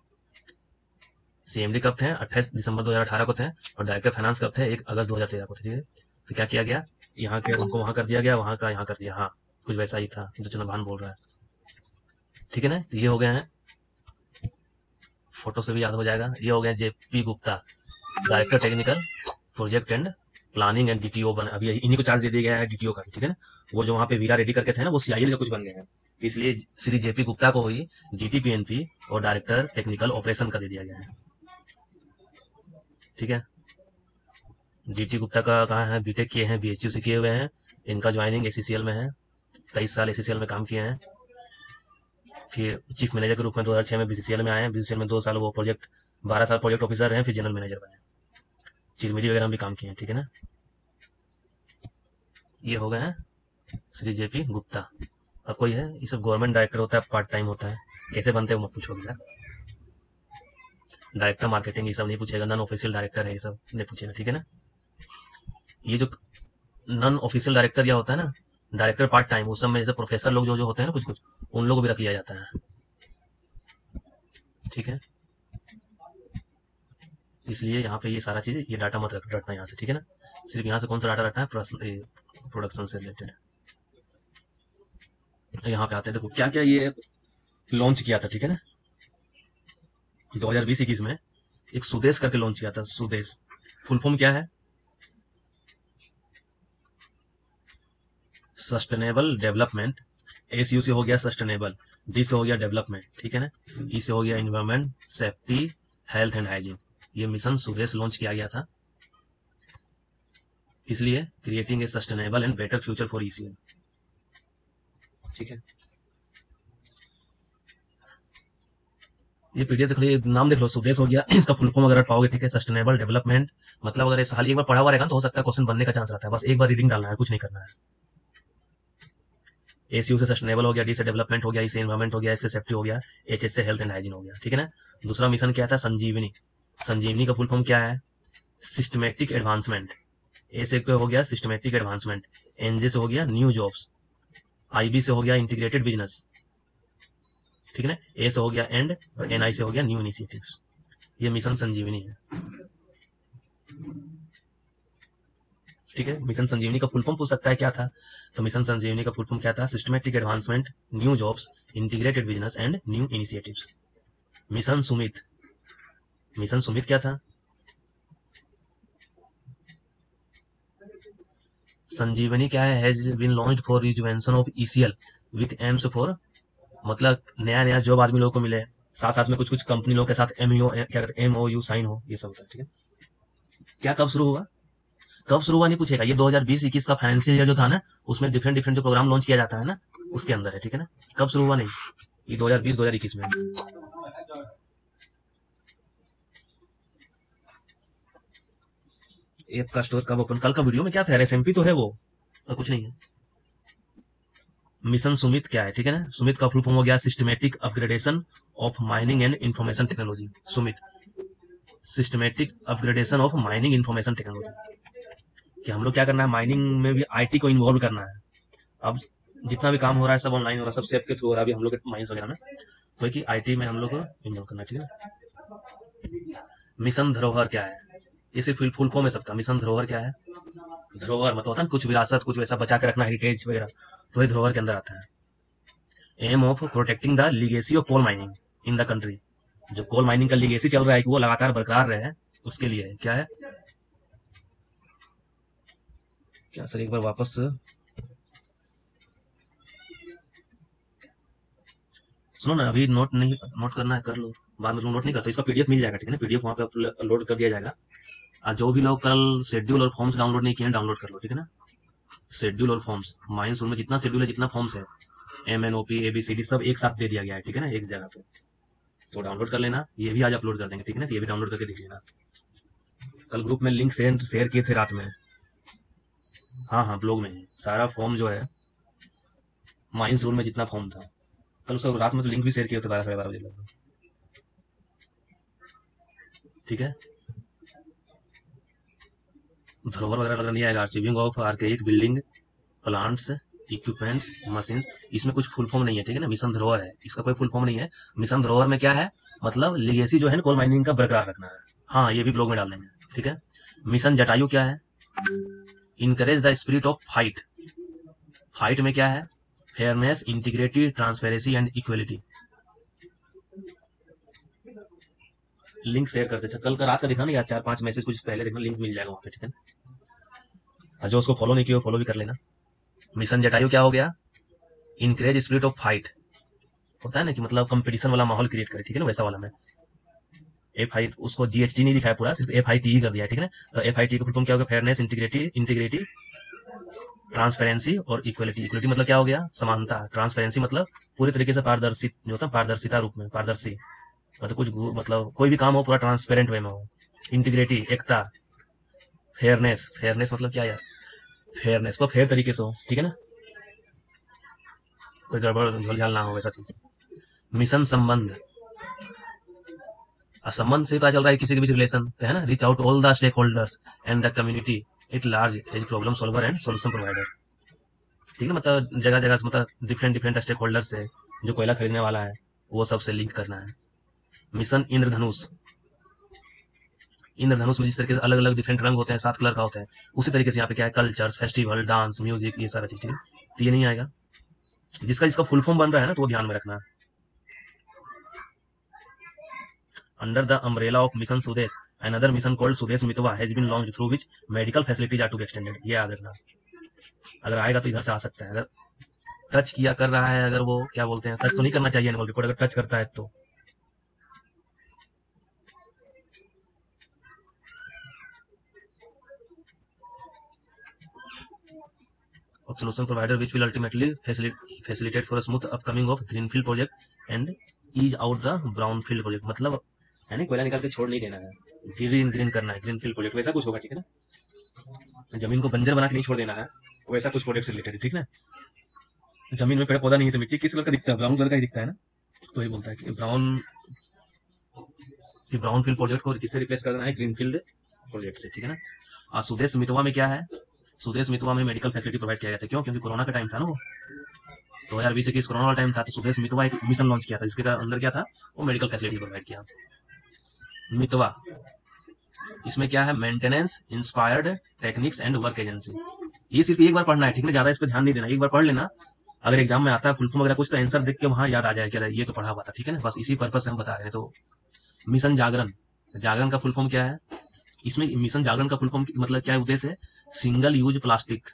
सीएमडी कब थे, अट्ठाईस दिसंबर दो हज़ार अठारह को थे, और डायरेक्टर फाइनेंस कब थे, एक अगस्त दो हज़ार तेरह को थे, ठीक है। तो क्या किया गया, यहाँ के उनको वहां कर दिया गया, वहां का यहाँ कर दिया, हाँ कुछ वैसा ही था जो चंद्रभान बोल रहा है, ठीक है ना। तो ये हो गए हैं, फोटो से भी याद हो जाएगा, ये हो गए JP Gupta director technical project and planning and DTO बने, अभी इन्हीं को चार्ज दे दिया गया है डीटीओ का, ठीक है ना। वो जो वहाँ पे वीरा रेडी करके थे ना, वो सीआईएल के कुछ बन गए हैं, इसलिए श्री जेपी गुप्ता को ही डीटीपीएनपी और डायरेक्टर टेक्निकल ऑपरेशन का दे दिया गया है, ठीक है। डीटी गुप्ता का कहाँ है, बीटेक किए हैं, बीएचयू से किए हुए हैं, इनका ज्वाइनिंग एसीसीएल में है, तेईस साल एसीसीएल में काम किए हैं। फिर चीफ मैनेजर के रूप में दो हज़ार छह में बीसीसीएल में आए हैं, बीसीसीएल में दो साल वो प्रोजेक्ट बारह साल प्रोजेक्ट ऑफिसर रहे, फिर जनरल मैनेजर बने, चिरमिरी वगैरह में भी काम किए हैं, ठीक है ना। ये हो गए हैं श्री जेपी गुप्ता। अब कोई है, ये सब गवर्नमेंट डायरेक्टर होता है, पार्ट टाइम होता है, कैसे बनते हैं मत पूछोगे यार। डायरेक्टर मार्केटिंग ये सब नहीं पूछेगा, नॉन ऑफिशियल डायरेक्टर है ये सब नहीं पूछेगा, ठीक है ना। ये जो नॉन ऑफिशियल डायरेक्टर या होता है ना, डायरेक्टर पार्ट टाइम, उस समय जैसे प्रोफेसर लोग जो जो होते हैं ना कुछ कुछ, उन लोगों को भी रख लिया जाता है, ठीक है। इसलिए यहाँ पे ये सारा चीज, ये डाटा मत रखना यहाँ से, ठीक है ना। सिर्फ यहाँ से कौन सा डाटा रखना है, प्रोडक्शन से रिलेटेड। यहाँ पे आते हैं, देखो क्या क्या ये लॉन्च किया था, ठीक है ना। दो हज़ार बीस इक्कीस में एक सुदेश करके लॉन्च किया था, सुदेश फुल फॉर्म क्या है, सस्टेनेबल डेवलपमेंट। एस यू से हो गया सस्टेनेबल, डी से हो गया डेवलपमेंट, ठीक है ना, ई से हो गया environment, safety, health and hygiene. ये मिशन सुदेश लॉन्च किया गया था, किस लिए? Creating a sustainable and better future for ECL. ठीक है, ये पीडीएफ देख लो, नाम देख लो, सुदेश हो गया, इसका फुल फॉर्म अगर पाओगे, ठीक है, सस्टेनेबल डेवलपमेंट, मतलब अगर इस हाल एक बार पढ़ा हुआ रहेगा तो हो सकता है क्वेश्चन बनने का चांस रहता है, बस एक बार रीडिंग डालना है, कुछ नहीं करना है। एसीयू से सस्टेनेबल हो गया, डी से डेवलपमेंट हो गया, ई से एनवायरमेंट हो गया, एस से सेफ्टी हो गया, एच एच से हेल्थ एंड हाइजीन हो गया। ठीक है ना। दूसरा मिशन क्या था? संजीवनी। संजीवनी का फुल फॉर्म क्या है? Systematic advancement. ए से हो गया सिस्टमेटिक एडवांसमेंट, एनजे से हो गया न्यू जॉब्स, आईबी से हो गया इंटीग्रेटेड बिजनेस। ठीक है ना। ए से हो गया एंड, और एनआई से हो गया न्यू इनिशिएटिव्स। ये मिशन संजीवनी है। ठीक है, मिशन संजीवनी का फुल फॉर्म पूछ सकता है क्या था, तो मिशन संजीवनी का फुल फॉर्म क्या था? Systematic advancement, new jobs, integrated business and new initiatives. Mission Sumit, mission Sumit क्या था? संजीवनी क्या है? Has been launched for rejuvenation of ECL with aims for, मतलब नया नया जॉब आदमी लोगों को मिले, साथ साथ में कुछ कुछ कंपनी लोगों के साथ एमओ क्या कहते हैं, एमओयू साइन हो, ये सब होता है। ठीक है, क्या कब शुरू हुआ? कब शुरू हुआ नहीं पूछेगा, ये दो हज़ार बीस इक्कीस का फाइनेंशियल ईयर जो था ना, उसमें डिफरेंट डिफरेंट जो प्रोग्राम लॉन्च किया जाता है ना, उसके अंदर है। ठीक है ना, कब शुरू हुआ नहीं, ये दो हज़ार बीस दो हज़ार इक्कीस में। ऐप का स्टोर कब ओपन? कल का वीडियो में क्या था यार, एसएमपी तो है वो, और कुछ नहीं है। मिशन सुमित क्या है? ठीक है ना, सुमित का फुल फॉर्म हो गया systematic upgradation of mining and information technology. Sumit, systematic upgradation of mining information technology, कि हम लोग क्या करना है, माइनिंग में भी आईटी को इन्वॉल्व करना है। अब जितना भी काम हो रहा है सब ऑनलाइन हो रहा है, सब सेफ के थ्रू हो रहा है अभी हम लोग के माइंस वगैरह में, तो कि आईटी में हम लोग को इन्वॉल्व करना है। ठीक है। मिशन धरोहर क्या है? ये सिर्फ फुल फॉर्म है सबका। मिशन धरोहर क्या है? धरोहर मतलब होता है कुछ विरासत, कुछ वैसा बचा के रखना, हेरिटेज वगैरह, तो ये धरोहर के अंदर आता है। Aim of protecting the legacy of coal mining in the country, जो कोल माइनिंग का लीगेसी चल रहा है कि वो लगातार बरकरार रहे, उसके लिए क्या है? क्या सर, एक बार वापस सुनो ना, अभी नोट नहीं नोट करना है कर लो, बाद में तुम नोट नहीं करते, इसका पीडीएफ मिल जाएगा। ठीक है ना, पीडीएफ वहां पे अपलोड कर दिया जाएगा। और जो भी लोग कल शेड्यूल और फॉर्म्स डाउनलोड नहीं किए, डाउनलोड कर लो। ठीक है ना, शेड्यूल और फॉर्म्स, माइंस में जितना शेड्यूल है, जितना फॉर्म्स है, M N O P A B C D सब एक साथ दे दिया गया है। ठीक है ना, एक जगह पे, तो डाउनलोड कर लेना। ये भी आज अपलोड कर देंगे। ठीक है ना, तो ये भी डाउनलोड करके देख लेना। कल ग्रुप में लिंक शेयर शेयर किए थे रात में, हाँ हाँ ब्लॉग में सारा फॉर्म जो है, माइंस रूल में जितना फॉर्म था, कल उसका रात में तो लिंक भी शेयर किए थे बारह साढ़े बारह बजे लगभग। ठीक है, धरोहर वगैरह अगर नहीं आएगा, archiving of archaic building plants equipments machines, इसमें कुछ फुल फॉर्म नहीं है। ठीक है ना, मिशन धरोहर है, इसका कोई फुल फॉर्म नहीं है। मिशन धरोहर में क्या है, मतलब लीगेसी जो है कोल माइनिंग का बरकरार रखना है। हाँ, ये भी ब्लॉग में डाल देंगे। ठीक है। मिशन जटायु क्या है? Encourage the spirit of fight. Fight में क्या है? Fairness, integrity, transparency and equality. Link share करते थे, कल का रात का देखना ना यार, चार पांच मैसेज कुछ पहले देखना, लिंक मिल जाएगा वहां पे। ठीक है ना, जो उसको फॉलो नहीं किया फॉलो भी कर लेना। मिशन जटायु क्या हो गया? इनकरेज स्पिरिट ऑफ फाइट, होता है ना कि मतलब कंपटीशन वाला माहौल क्रिएट करे। ठीक है ना, वैसा वाला में एफ आई, उसको जीएचटी नहीं लिखा है पूरा, सिर्फ एफ आई टी ही कर दिया है। ठीक है ना, तो एफ आई टी का फुल फॉर्म क्या हो गया? फेयरनेस, इंटीग्रिटी इंटीग्रिटी ट्रांसपेरेंसी और इक्वलिटी। इक्वलिटी मतलब क्या हो गया? समानता। ट्रांसपेरेंसी मतलब पूरी तरीके से पारदर्शी, जो होता है पारदर्शिता रूप में, पारदर्शी मतलब कुछ मतलब कोई भी काम हो पूरा ट्रांसपेरेंट वे में हो। इंटीग्रिटी एकता। फेयरनेस, फेयरनेस मतलब क्या यार? फेयरनेस को फेयर तरीके से हो। ठीक है ना, कोई गड़बड़ झोलझाल ना हो, वैसा चीज। मिशन संबंध, संबंध से पता चल रहा है किसी के बीच रिलेशन है ना। Reach out all the stakeholders and the community at large as problem solver and solution provider. ठीक है, मतलब जगह जगह मतलब डिफरेंट डिफरेंट स्टेक होल्डर्स है, जो कोयला खरीदने वाला है, वो सबसे लिंक करना है। मिशन इंद्रधनुष, इंद्रधनुष में जिस तरीके से अलग अलग डिफरेंट रंग होते हैं, सात कलर का होता है, उसी तरीके से यहाँ पे क्या है? कल्चर्स, फेस्टिवल, डांस, म्यूजिक, ये सारा चीज। तो ये नहीं आएगा, जिसका जिसका फुल फॉर्म बन रहा है ना, तो वो ध्यान में रखना। Under the umbrella of Mission Sudesh, another mission called Sudesh Mitwa has been launched through which medical facilities are to be extended. ये याद रखना, अगर आएगा तो इधर से आ सकता है। अगर टच किया कर रहा है, अगर वो क्या बोलते हैं, टच तो नहीं करना चाहिए एनिमल रिपोर्ट, अगर टच करता है तो। solution provider which will ultimately facilitate facilitate for a smooth upcoming of greenfield project and ease out the brownfield project। मतलब है ना, कोयला निकाल के छोड़ नहीं देना है, ग्रीन ग्रीन करना है, ग्रीनफील्ड प्रोजेक्ट वैसा कुछ होगा, ठीक है ना। जमीन को बंजर बना के नहीं छोड़ देना है, वैसा कुछ प्रोजेक्ट से रिलेटेड है, ठीक है ना। जमीन में पेड़ पौधा नहीं है तो मिट्टी किस कलर का दिखता है, ब्राउन कलर का ही दिखता है ना। तो ये बोलता है कि ब्राउन कि ब्राउन फील्ड प्रोजेक्ट को किससे रिप्लेस कर देना है, ग्रीनफील्ड प्रोजेक्ट से, ठीक है ना। और सुदेश मितवा में क्या है, सुदेश मितवा में मेडिकल फैसिलिटी प्रोवाइड किया गया था। क्यों? क्योंकि कोरोना का टाइम था ना, वो दो हजार बीस इक्कीस कोरोना वाला टाइम था, तो सुदेश मितवा एक मिशन लॉन्च किया था, जिसके अंदर क्या था, वो मेडिकल फैसिलिटी प्रोवाइड किया। मितवा, इसमें क्या है, maintenance inspired techniques and work agency. ये सिर्फ एक बार पढ़ना है, ठीक है, ज्यादा इस पर ध्यान नहीं देना, एक बार पढ़ लेना, अगर एग्जाम में आता है फुल फॉर्म वगैरह कुछ तो आंसर देख के वहां याद आ जाए कि ये तो पढ़ा हुआ था, ठीक है ना। बस इसी पर्पज से हम बता रहे हैं। तो मिशन जागरण, जागरण का फुल फॉर्म क्या है, इसमें मिशन जागरण का फुल फॉर्म मतलब क्या है, उद्देश्य है सिंगल यूज प्लास्टिक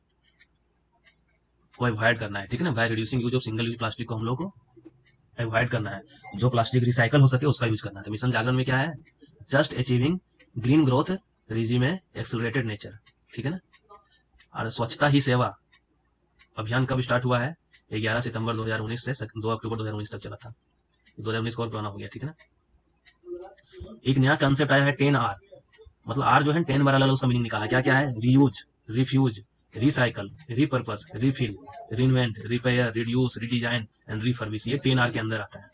को अवॉइड करना है, ठीक है ना। By reducing use of single use plastic को हम लोग को अवॉइड करना है, जो प्लास्टिक रिसाइकल हो सके उसका यूज करना है। तो मिशन जागरण में क्या है, just achieving green growth regime accelerated nature, ठीक है ना। और स्वच्छता ही सेवा अभियान कब स्टार्ट हुआ है, ग्यारह सितंबर दो हजार उन्नीस से दो अक्टूबर दो हजार उन्नीस तक चला था। दो हजार उन्नीस को और पुराना हो गया, ठीक है ना। एक नया कंसेप्ट आया है टेन आर, मतलब आर जो है टेन बार अलग उसका मीनिंग निकाला। क्या क्या है, reuse, refuse, recycle, repurpose, refill, reinvent, repair, reduce, redesign and refurbish, ये टेन आर के अंदर आता है।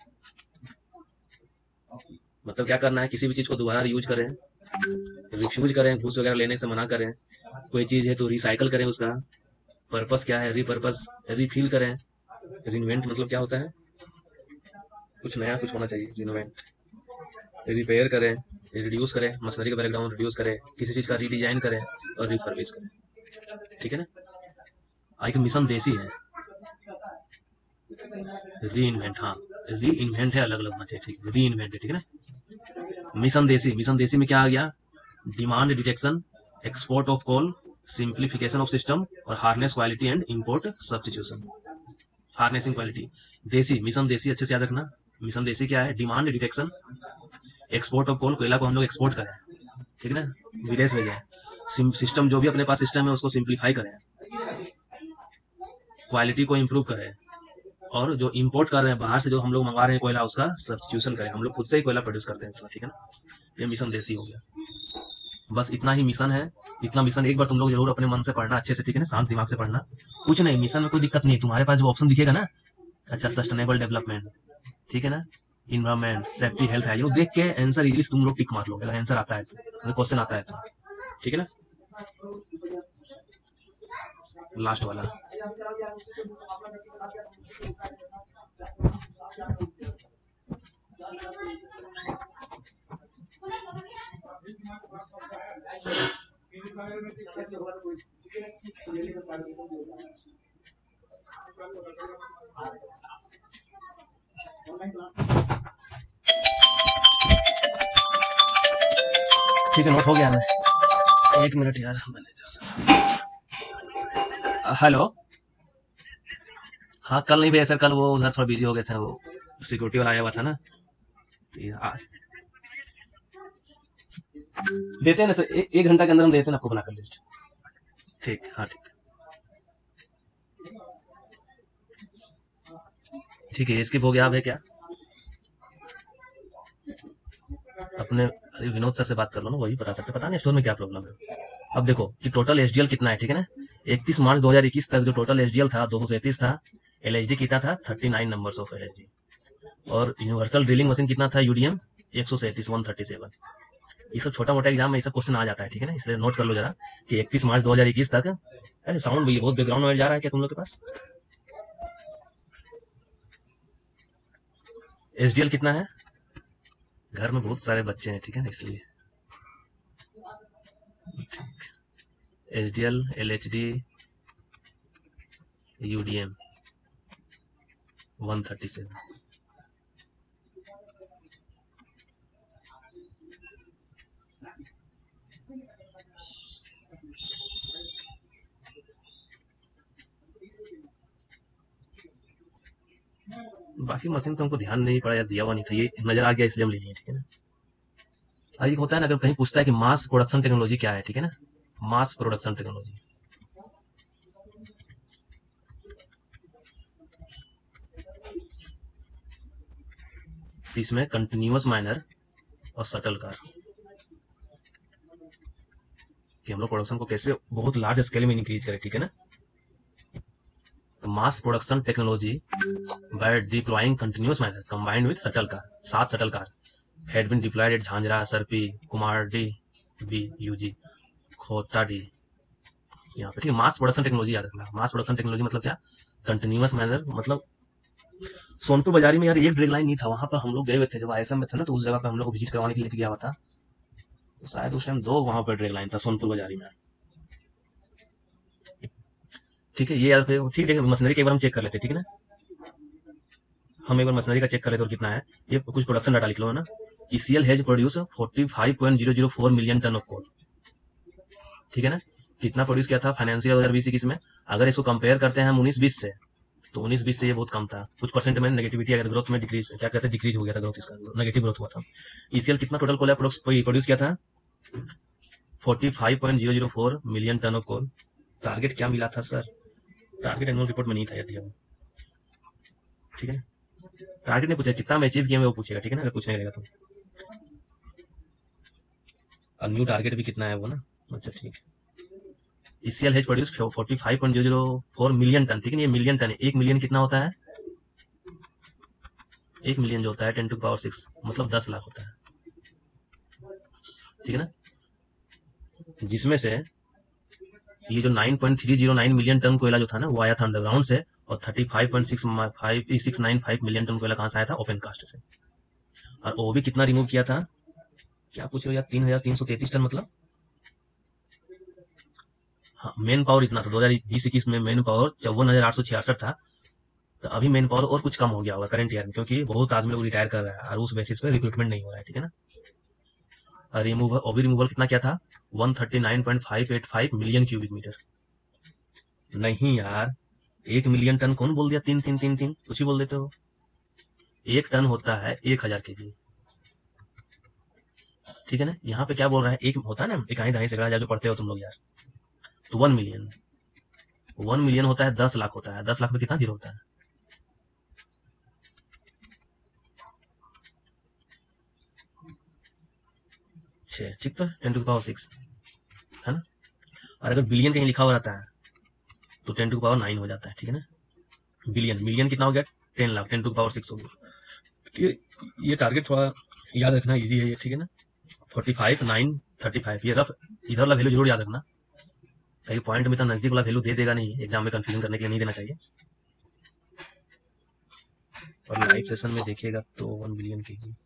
मतलब क्या करना है, किसी भी चीज को दोबारा यूज करें, रिफ्यूज करें, घूस वगैरह लेने से मना करें, कोई चीज है तो रिसाइकल करें, उसका पर्पस क्या है, रिपर्पस, रिफिल करें, रिइन्वेंट मतलब क्या होता है, कुछ नया कुछ होना चाहिए, रिइन्वेंट, रिपेयर करें, रिड्यूस करें, मशीनरी का ब्रेकडाउन रिड्यूस करें, किसी चीज का रीडिजाइन करें और रिफर्बिश करें, ठीक है ना। एक मिशन देसी है, री इन्वेंट, हाँ री इन्वेंट है, अलग अलग होना चाहिए, ठीक है, री इन्वेंट है, ठीक है ना। मिशन देसी, मिशन देसी में क्या आ गया, demand detection, export of coal, simplification of system और harness quality and import substitution, harnessing quality. Desi, mission Desi अच्छे से याद रखना। मिशन देसी क्या है, demand detection, export of coal, कोयला को हम लोग एक्सपोर्ट करें, ठीक है ना, विदेश भेजें, सिस्टम जो भी अपने पास सिस्टम है उसको सिंप्लीफाई करें, क्वालिटी को इम्प्रूव करें, और जो इंपोर्ट कर रहे हैं बाहर से जो हम लोग मंगवा रहे हैं कोयला, उसका सब्स्टिट्यूशन करें, हम लोग खुद से ही कोयला प्रोड्यूस करते हैं, ठीक है ना। ये मिशन देसी हो गया। बस इतना ही मिशन है, इतना मिशन एक बार तुम लोग जरूर अपने मन से पढ़ना, अच्छे से, ठीक है ना, शांत दिमाग से पढ़ना। कुछ नहीं, मिशन में कोई दिक्कत नहीं है, तुम्हारे पास जो ऑप्शन दिखेगा ना, अच्छा सस्टेनेबल डेवलपमेंट, ठीक है ना, इन्वायरमेंट, सेफ्टी, हेल्थ है, ये देख के आंसर इजीली तुम लोग टिक मार लो, अगर आंसर आता है तो, क्वेश्चन आता है तो, ठीक है ना। लास्ट वाला ठीक है, नोट हो गया मैं, एक मिनट यार, मैनेजर से। हेलो, हाँ कल नहीं भैया सर, कल वो उधर थोड़ा बिजी हो गए थे, वो सिक्योरिटी वाला आया हुआ था ना, देते हैं ना सर, ए, एक घंटा के अंदर हम देते हैं आपको बनाकर लिस्ट, ठीक, हाँ ठीक ठीक है। स्किप हो गया, अब है क्या, अपने अरे विनोद सर से बात कर लो ना, वही बता सकते, पता नहीं स्टोर में क्या प्रॉब्लम है। अब देखो कि टोटल एचडीएल कितना है, ठीक है ना। इकतीस मार्च दो हजार इक्कीस तक जो टोटल एचडीएल था दो सौ सैंतीस था, एलएचडी कितना था उनतालीस नंबर्स ऑफ एलएचडी, और यूनिवर्सल ड्रिलिंग मशीन कितना था यूडीएम एक सौ सैंतीस, एक सौ सैंतीस। ये सब छोटा मोटा एग्जाम में ये सब क्वेश्चन आ जाता है, ठीक है ना, इसलिए नोट कर लो जरा कि इकतीस मार्च दो हजार इक्कीस तक। अरे साउंड भी बहुत बैकग्राउंड में जा रहा है क्या तुम लोग के पास, एचडीएल कितना है, घर में बहुत सारे बच्चे हैं, ठीक है ना, इसलिए एचडीएल, एलएचडी, यूडीएम एक सौ सैंतीस। बाकी मशीन तो हमको ध्यान नहीं पड़ा या दिया हुआ नहीं था, ये नजर आ गया इसलिए हम ले लिए, ठीक है ना। अभी होता है ना, अगर कहीं पूछता है कि मास प्रोडक्शन टेक्नोलॉजी क्या है, ठीक है ना, मास प्रोडक्शन टेक्नोलॉजी, इसमें कंटिन्यूअस माइनर और सटल कार, कि हम लोग प्रोडक्शन को कैसे बहुत लार्ज स्केल में इंक्रीज करें, ठीक है ना। तो mass production technology by deploying continuous miner combined with shuttle car, सात shuttle car had been deployed at Jhanjra, Sarpi, Kumardih, B UG, Khottadih, यहाँ पे ठीक है। मास प्रोडक्शन टेक्नोलॉजी याद रखना। मास प्रोडक्शन टेक्नोलॉजी मतलब क्या, कंटिन्यूअस मैनर, मतलब सोनपुर बाजारी में यार एक ड्रैग लाइन नहीं था, वहां पर हम लोग गए हुए थे जब आईएसएम में थे ना, तो उस जगह पे हम लोग को विजिट करवाने के लिए गया हुआ था, तो शायद उस टाइम दो वहां पर ड्रैग लाइन था सोनपुर बाजारी में, ठीक है। ये याद रखो, ठीक है। मशीनरी के एक बार हम चेक कर लेते हैं, ठीक है ना। हम एक बार मशीनरी का चेक कर लेते और कितना है, ये कुछ प्रोडक्शन डाटा लिख लो है ना। ECL has produce forty five point zero zero four million tonne of coal, ठीक है ना। कितना प्रोड्यूस किया था फाइनेंशियल दो हजार बीस इक्कीस में। अगर इसको कंपेयर करते हैं हम उन्नीस बीस से, तो उन्नीस बीस से ये बहुत कम था, कुछ परसेंट में नेगेटिविटी आ गया था, ग्रोथ में डिक्रीज, क्या कहते हैं, डिक्रीज हो गया था ग्रोथ, इसका नेगेटिव ग्रोथ हुआ था। ईसीएल कितना टोटल कोल प्रोड्यूस किया था, forty five point zero zero four million tonne of coal. Target क्या मिला था सर, टारगेट एनुअल रिपोर्ट में नहीं था यार, ठीक है ना। टारगेट नहीं पूछा, कितना हम अचीव किया वो पूछेगा, ठीक है ना, अगर पूछने लगेगा तो। और न्यू टारगेट भी कितना है वो ना, अच्छा ठीक है। ECL has produce forty five point zero zero four million ton, ठीक है। ये मिलियन टन है, एक मिलियन कितना होता है, एक मिलियन जो होता है टेन टू पावर सिक्स, मतलब दस लाख होता है, ठीक है ना। जिसमें से ये जो nine point three zero nine million tonne कोयला जो था ना, वो आया था अंडरग्राउंड से, और thirty five point six five six nine five million tonne कोयला कहां से आया था, ओपन कास्ट से। और वो भी कितना रिमूव किया था, क्या पूछ रहे हो यार, तीन हजार तीन सौ तैतीस टन, मतलब हाँ, मेन पावर इतना था दो हजार बीस इक्कीस में, मेन पावर चौवन हजार आठ सौ छियासठ था। तो अभी मेन पावर और कुछ कम हो गया होगा करंट ईयर में, क्योंकि बहुत आदमी लोग रिटायर कर रहा है और उस बेसिस पे रिक्रूटमेंट नहीं हो रहा है, ठीक है ना। और रिमूवल, ओबी रिमूवल कितना क्या था, one thirty nine point five eight five million cubic metre. नहीं यार, एक मिलियन टन कौन बोल दिया, तीन तीन तीन तीन कुछ ही बोल देते हो। एक टन होता है एक हजार के जी, ठीक है ना। यहाँ पे क्या बोल रहा है, एक होता है ना इकाई ढाई सैकड़ा जो पढ़ते हो तुम लोग यार, तो वन मिलियन, वन मिलियन होता है दस लाख होता है, दस लाख में कितना जीरो होता है, छह, ठीक तो टेन टू पावर सिक्स है ना। और अगर बिलियन कहीं लिखा हुआ रहता है तो टेन टू पावर नाइन हो जाता है, ठीक है ना। बिलियन, मिलियन कितना हो गया, ten lakh, ten to power six हो गया। ये, ये टारगेट थोड़ा याद रखना इजी है ये, ठीक है ना। Forty five nine thirty five, ये रफ इधर वाला वैल्यू जरूर याद रखना, कहीं पॉइंट में इतना नजदीक वाला वैल्यू दे देगा नहीं, एग्जाम में कंफ्यूजन करने के लिए नहीं देना चाहिए। और लाइव सेशन में देखिएगा तो वन बिलियन के जी,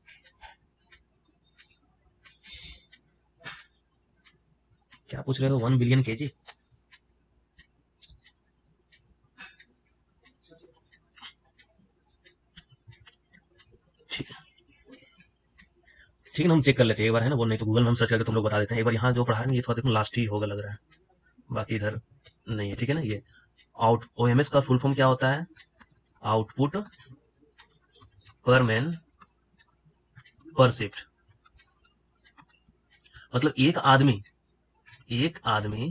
क्या पूछ रहे हो, वन बिलियन के जी, ठीक है, ठीक है ना। हम चेक कर लेते हैं एक बार है ना, वो नहीं तो गूगल में हम सर्च करके तुम लोग बता देते हैं। एक बार यहाँ जो पढ़ा है ये थोड़ा देखो लास्ट ही होगा लग रहा है, बाकी इधर नहीं है, ठीक है ना। ये आउट ओएमएस का फुल फॉर्म क्या होता है, आउटपुट पर मैन पर शिफ्ट, मतलब एक आदमी एक आदमी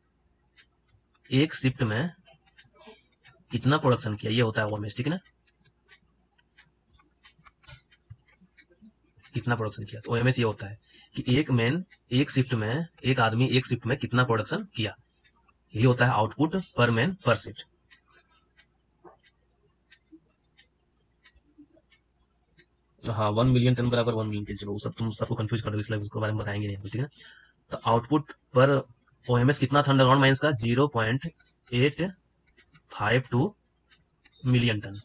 एक शिफ्ट में कितना प्रोडक्शन किया, ये होता है ओएमएस, ठीक है ना। कितना प्रोडक्शन किया, तो ओएमएस ये होता है कि एक मैन एक शिफ्ट में, एक आदमी एक शिफ्ट में कितना प्रोडक्शन किया, ये होता है आउटपुट पर मैन पर शिफ्ट। हाँ, वन मिलियन टन बराबर वन मिलियन के, चलो सब तुम सबको कंफ्यूज कर दो, इसलिए उसके बारे में बताएंगे नहीं, ठीक है ना। तो आउटपुट पर ओएमएस कितना था अंडरग्राउंड माइंस का, zero point eight five two million ton,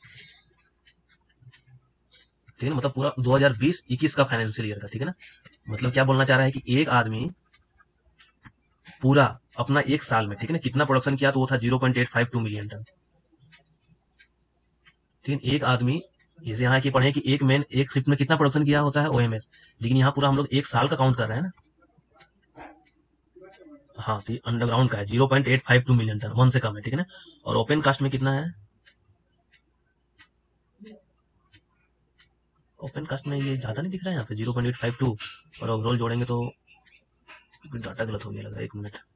ठीक है ना। मतलब पूरा दो हजार बीस इक्कीस का फाइनेंशियल ईयर का, ठीक है ना। मतलब क्या बोलना चाह रहा है कि एक आदमी पूरा अपना एक साल में, ठीक है ना, कितना प्रोडक्शन किया, तो वो था zero point eight five two million ton, ठीक है। एक आदमी, जैसे यहाँ की पढ़े कि एक मैन एक शिफ्ट में कितना प्रोडक्शन किया होता है ओएमएस, लेकिन यहाँ पूरा हम लोग एक साल का काउंट कर रहे हैं ना। हाँ, तो अंडरग्राउंड का है zero point eight five two million tonne, one से कम है, ठीक है ना। और ओपन कास्ट में कितना है, ओपन कास्ट में ये ज्यादा नहीं दिख रहा है यहाँ पे, zero point eight five two, और ओवरऑल जोड़ेंगे तो डाटा गलत हो गया लग रहा है, एक minute.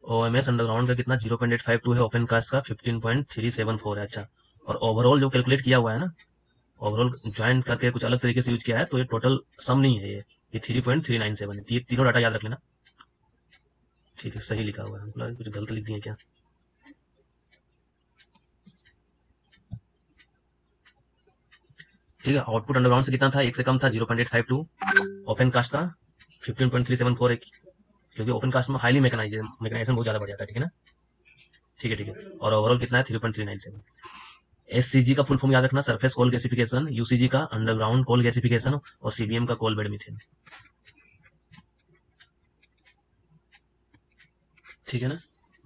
O M S underground का कितना zero point eight five two है, ओपन कास्ट का fifteen point three seven four है। अच्छा, और ओवरऑल जो कैलकुलेट किया हुआ है ना, ओवरऑल ज्वाइन करके कुछ अलग तरीके से यूज किया है, तो ये टोटल सम नहीं है, ये ये three point three nine seven है। ये तीनों डाटा याद रख लेना। ठीक है, सही लिखा हुआ है, मतलब कुछ गलत लिख दिए क्या? ठीक है, आउटपुट अंडरग्राउंड से कितना था, एक से कम था, zero point eight five two. Open cast का fifteen point three seven four है, क्योंकि ओपन कास्ट में हाईली मैकेनाइजेशन मैकेनाइजेशन बहुत ज्यादा बढ़ जाता है। ठीक है ना? ठीक है ठीक है। और ओवरऑल कितना है, three point three nine seven. SCG का फुल फॉर्म याद रखना, सरफेस कोल गैसिफिकेशन, यूसीजी का अंडरग्राउंड कोल गैसिफिकेशन, और सीबीएम का कोल बेड मीथेन। ठीक है ना?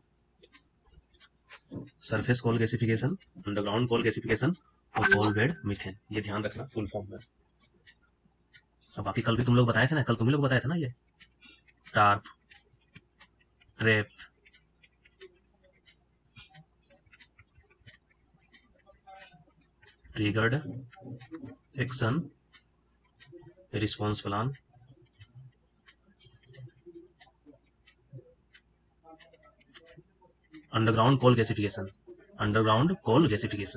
Surface coal gasification, underground coal gasification और कोल बेड मीथेन, ये ध्यान रखना फुल फॉर्म में। अब बाकी कल भी तुम लोग बताए थे ना, कल तुम लोग बताए थे ना, ये TARP, trap, triggered action, response plan, underground coal gasification, underground coal gasification,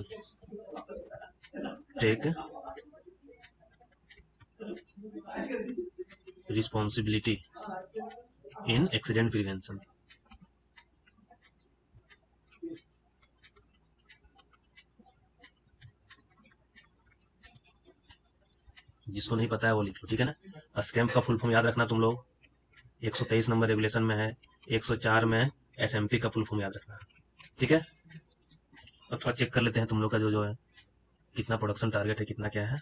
take responsibility in accident prevention. जिसको नहीं पता है वो लिख लो। ठीक है ना? स्कैम्प का फुल फॉर्म याद रखना तुम लोग, एक सौ तेईस नंबर रेगुलेशन में है, एक सौ चार में एसएमपी का फुल फॉर्म याद रखना। ठीक है? अब थोड़ा चेक कर लेते हैं तुम लोग का जो जो है, कितना प्रोडक्शन टारगेट है, कितना क्या है।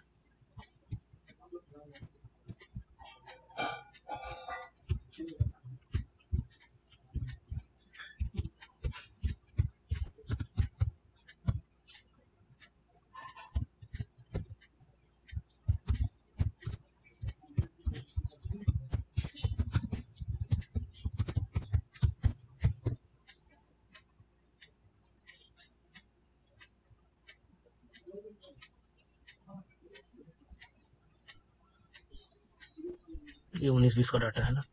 ये उन्नीस बीस का डाटा है ना।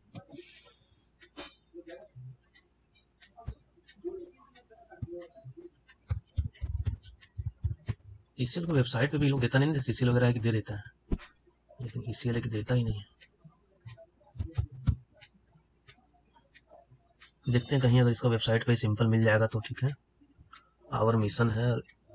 ईसीएल को वेबसाइट पे भी लोग देता नहीं ना, सीसीएल वगैरह की दे देता है, लेकिन ईसीएल की देता ही नहीं है। देखते हैं कहीं अगर इसका वेबसाइट पे सिंपल मिल जाएगा तो ठीक है। आवर मिशन है,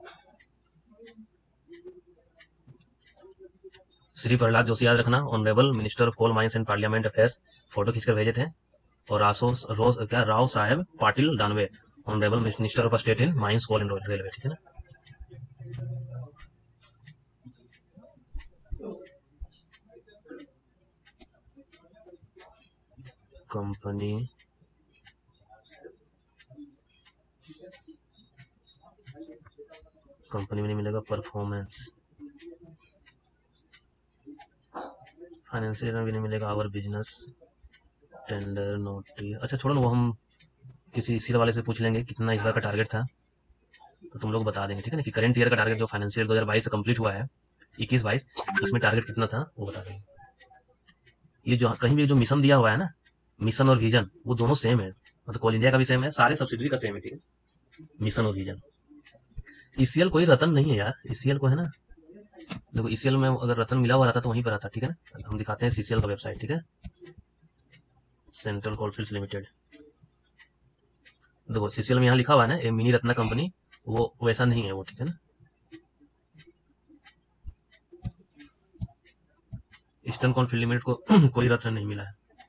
श्री प्रहलाद जोशी याद रखना, honourable minister of coal mines and parliament affairs, photo खींचकर भेजे थे। और रासो रोज क्या Rao Saheb Patil Danve, honourable minister of state in mines coal and railway. ठीक है ना? कंपनी कंपनी में नहीं मिलेगा, परफॉर्मेंस, फाइनेंशियल में भी नहीं मिलेगा, आवर बिजनेस, टेंडर नोटिस। अच्छा छोड़ो ना, वो हम किसी इसी वाले से पूछ लेंगे कितना इस बार का टारगेट था, तो तुम लोग बता देंगे। ठीक है ना? कि करंट ईयर का टारगेट जो फाइनेंशियल दो हज़ार बाईस से कंप्लीट हुआ है, इक्कीस बाईस, इसमें टारगेट कितना था वो बता देंगे। ये जो कहीं भी जो मिशन दिया हुआ है ना, मिशन और विजन, वो दोनों सेम है, मतलब कोल इंडिया का भी सेम है, सारे सब्सिडरी का सेम है। ठीक है? मिशन और विजन। ईसीएल कोई रतन नहीं है यार, ईसीएल को है ना, देखो ईसीएल में अगर रतन मिला हुआ रहता तो वहीं पर आता। ठीक है ना? हम दिखाते हैं सीसीएल का वेबसाइट। ठीक है? सेंट्रल कोलफील्ड्स लिमिटेड, देखो सीसीएल में यहाँ लिखा हुआ है ना, ये मिनी रत्ना कंपनी, वो वैसा नहीं है वो। ठीक है ना? ईस्टर्न कोलफील्ड लिमिटेड को कोई रत्न नहीं मिला है।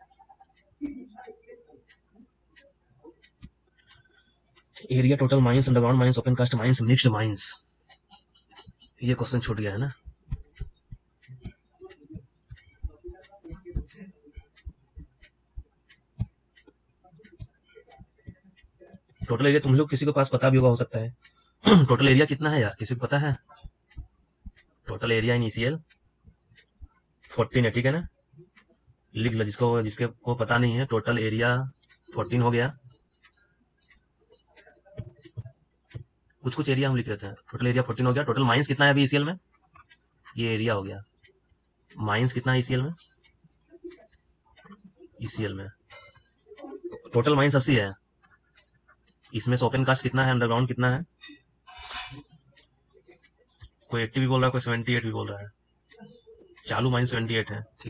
Area total mines, underground mines, open cast mines, mixed mines, ये क्वेश्चन छूट गया है ना। टोटल एरिया तुम लोग किसी के पास पता भी होगा, हो सकता है। टोटल एरिया कितना है यार, किसी को पता है? Total area in ECL fourteen है। ठीक है ना? लिख लो, जिसको जिसके को पता नहीं है, टोटल एरिया फोर्टीन हो गया। कुछ कुछ एरिया हम लिख रहे थे, टोटल एरिया फोर्टीन हो गया। टोटल माइंस कितना है अभी ईसीएल में, ये एरिया हो गया। माइंस कितना है ईसीएल में, ईसीएल में टोटल माइंस अस्सी है, इसमें से ओपन कास्ट कितना है, अंडरग्राउंड कितना है? कोई एट्टी भी बोल रहा है, कोई सेवेंटी एट भी बोल रहा है। चालू माइन सेवेंटी एट है, ठीक।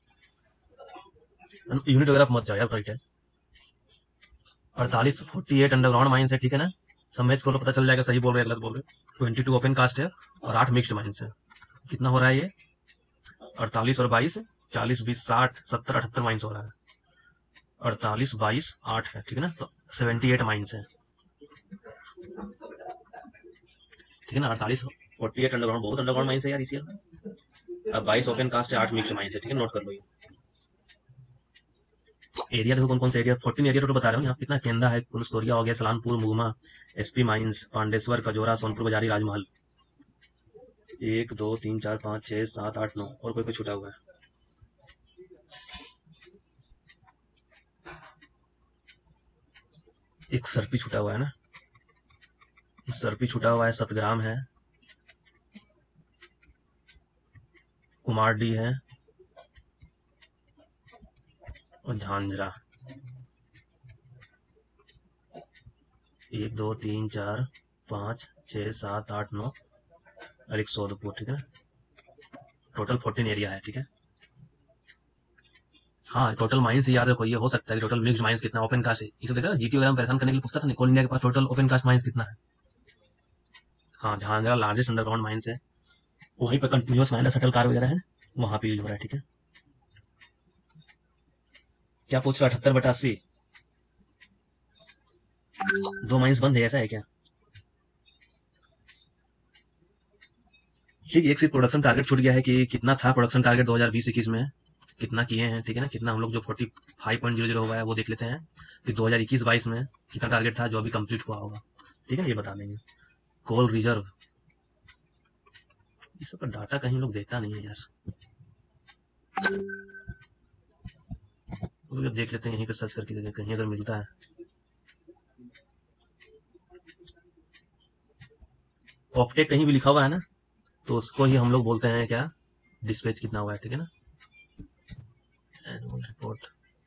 यूनिट वगैरह मत जाओ यार, करेक्ट है। अड़तालीस फोर्टी एट अंडरग्राउंड माइंस है, ठीक है ना। सब मैच को पता चल जाएगा सही बोल रहे गलत बोल रहे। ट्वेंटी टू ओपन कास्ट है और आठ मिक्स्ड माइंस है। कितना हो रहा है ये? अड़तालीस और बाईस, चालीस बीस साठ सत्तर अठहत्तर माइंस हो रहा है। अड़तालीस बाईस आठ है, ठीक है ना, तो सेवेंटी एट माइंस है, ठीक है ना। अड़तालीस फोर्टी एट अंडरग्राउंड, बहुत अंडरग्राउंड माइंस है यार ईसीएल। अब बाईस ओपन कास्ट है, आठ मिक्स्ड माइंस है, ठीक है, नोट कर लो ये। एरिया देखो कौन कौन से एरिया, फोर्टीन एरिया टोटल बता रहा हूँ यहाँ कितना। केंदा है, कुलस्तोरिया हो गया, सलानपुर, मुगमा, एसपी माइंस, पांडेश्वर, कजोरा, सोनपुर बाजारी, राजमहल। एक दो तीन चार पाँच छः सात आठ नौ, और कोई कोई छूटा हुआ है? एक सरपी छूटा हुआ है ना, सरपी छूटा हुआ है। सतग्राम है, कुमारडी है और झांझरा। एक दो तीन चार पाँच छः सात आठ नौ और एक सौदपुर, ठीक है ना। टोटल फोर्टीन एरिया है, ठीक है। हाँ, टोटल माइंस याद रखो, ये हो सकता है कि टोटल मिक्स्ड माइंस कितना ओपन कास्ट है। इसे देखा जीटी वगैरह में परेशान करने के लिए पूछता था, कोल इंडिया के पास टोटल ओपन कास्ट माइंस कितना है। हाँ, झांझरा लार्जेस्ट अंडरग्राउंड माइंस है, वहीं पर कंटिन्यूस माइंस शटल कार वगैरह है, वहां पे यूज हो रहा है, ठीक है। क्या पूछ रहा? अठहत्तर बटा अस्सी, दो माइंस बंद है, ऐसा है क्या? ठीक, एक सिर्फ प्रोडक्शन टारगेट छूट गया है कि कितना था प्रोडक्शन टारगेट दो हज़ार बीस इक्कीस में, कितना किए हैं, ठीक है ना। कितना हम लोग जो forty five point zero zero हुआ है वो देख लेते हैं, फिर दो हजार इक्कीस बाईस में कितना टारगेट था जो अभी कंप्लीट हुआ होगा, ठीक है ना, ये बता देंगे। कोल रिजर्व, ये सब का डाटा कहीं लोग देता नहीं है यार, तो देख लेते हैं यहीं पे सर्च करके देखें कहीं अगर मिलता है। ऑप्टेक कहीं भी लिखा हुआ है ना, तो उसको ही हम लोग बोलते हैं क्या, डिस्पैच कितना हुआ है, ठीक है ना। एनुअल रिपोर्ट,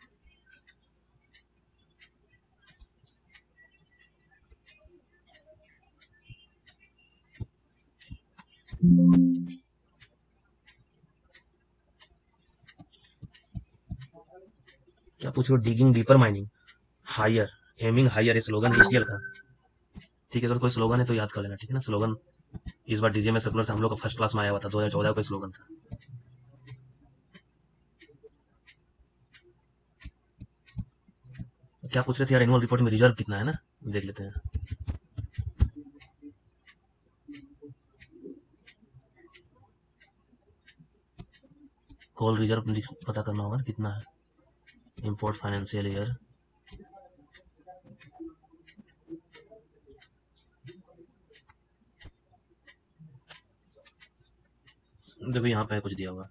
क्या पूछ रहे हो? Digging deeper, mining higher, aiming higher, ये स्लोगन ईसीएल का, ठीक है। अगर कोई स्लोगन है तो याद कर लेना, ठीक है ना। स्लोगन इस बार डीजे में सर्कुलर से हम लोग का फर्स्ट क्लास में आया हुआ था, दो हजार चौदह का स्लोगन था। क्या पूछ रहे थे यार? एनुअल रिपोर्ट में रिजर्व कितना है ना, देख लेते हैं। कॉल रिजर्व पता करना होगा कितना है। इंपोर्ट फाइनेंशियल ईयर, देखो यहाँ पे कुछ दिया हुआ,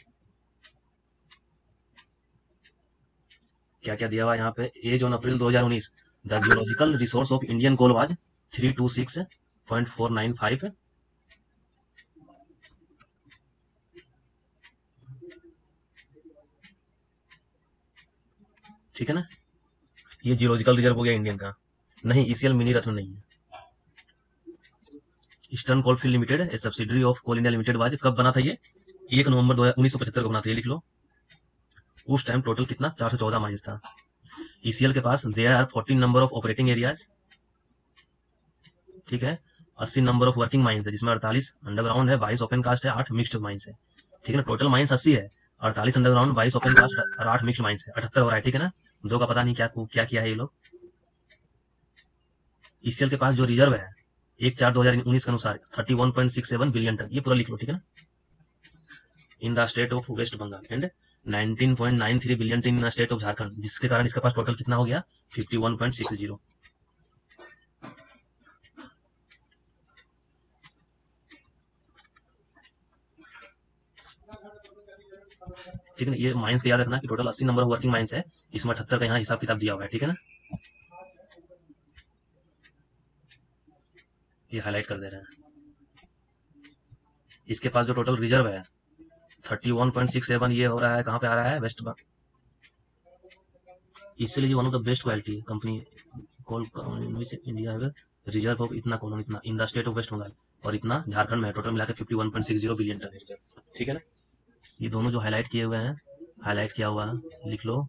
क्या क्या दिया हुआ यहाँ पे। एज ऑन अप्रैल दो हजार उन्नीस, the geological resource of Indian coal was three two six point four nine five, ठीक है ना। ये जियोलॉजिकल रिजर्व हो गया इंडियन का, नहीं ईसीएल मिनी रत्न नहीं है। Eastern coalfield limited a subsidiary of coal India limited was, कब बना था ये? एक नवंबर उन्नीस सौ पचहत्तर को बना था, ये लिख लो। उस टाइम टोटल कितना, चार सौ चौदह माइंस था। ईसीएल के पास there are fourteen number of operating areas, ठीक है। अस्सी नंबर ऑफ वर्किंग माइंस है, जिसमें अड़तालीस अंडरग्राउंड है, बाईस ओपन कास्ट है, आठ मिक्स्ड माइंस है, ठीक है ना। टोटल माइंस अस्सी है, अड़तालीस अंडरग्राउंड, बाईस ओपन कास्ट और आठ मिक्स्ड माइंस है, अठहत्तर हो रहा है, ठीक है ना। दो का पता नहीं क्या क्या किया है ये लोग। ईसीएल के पास जो रिजर्व है एक चार दो हजार उन्नीस के अनुसार thirty one point six seven billion ton, ये पूरा लिख लो, ठीक है ना। In the state of West Bengal and nineteen point nine three billion ton in state of Jharkhand, जिसके कारण इसके पास टोटल कितना हो गया, fifty one point six zero. ठीक है ना। ये माइंस का याद रखना कि टोटल अस्सी नंबर ऑफ वर्किंग माइंस है, इसमें अठहत्तर का यहाँ हिसाब किताब दिया हुआ है, ठीक है ना। ये हाईलाइट कर दे रहे हैं। इसके पास जो टोटल रिजर्व है thirty one point six seven, ये हो रहा है कहाँ पे आ रहा है, वेस्ट बंगाल। इसलिए one of the best quality company coal in which India है रिजर्व ऑफ इतना कोलन इतना in the state of West Bengal, और इतना झारखंड में है, टोटल मिलाकर fifty one point six zero billion ton reserve. ठीक है ना, ये दोनों जो हाईलाइट किए हुए हैं, हाईलाइट किया हुआ है लिख लो।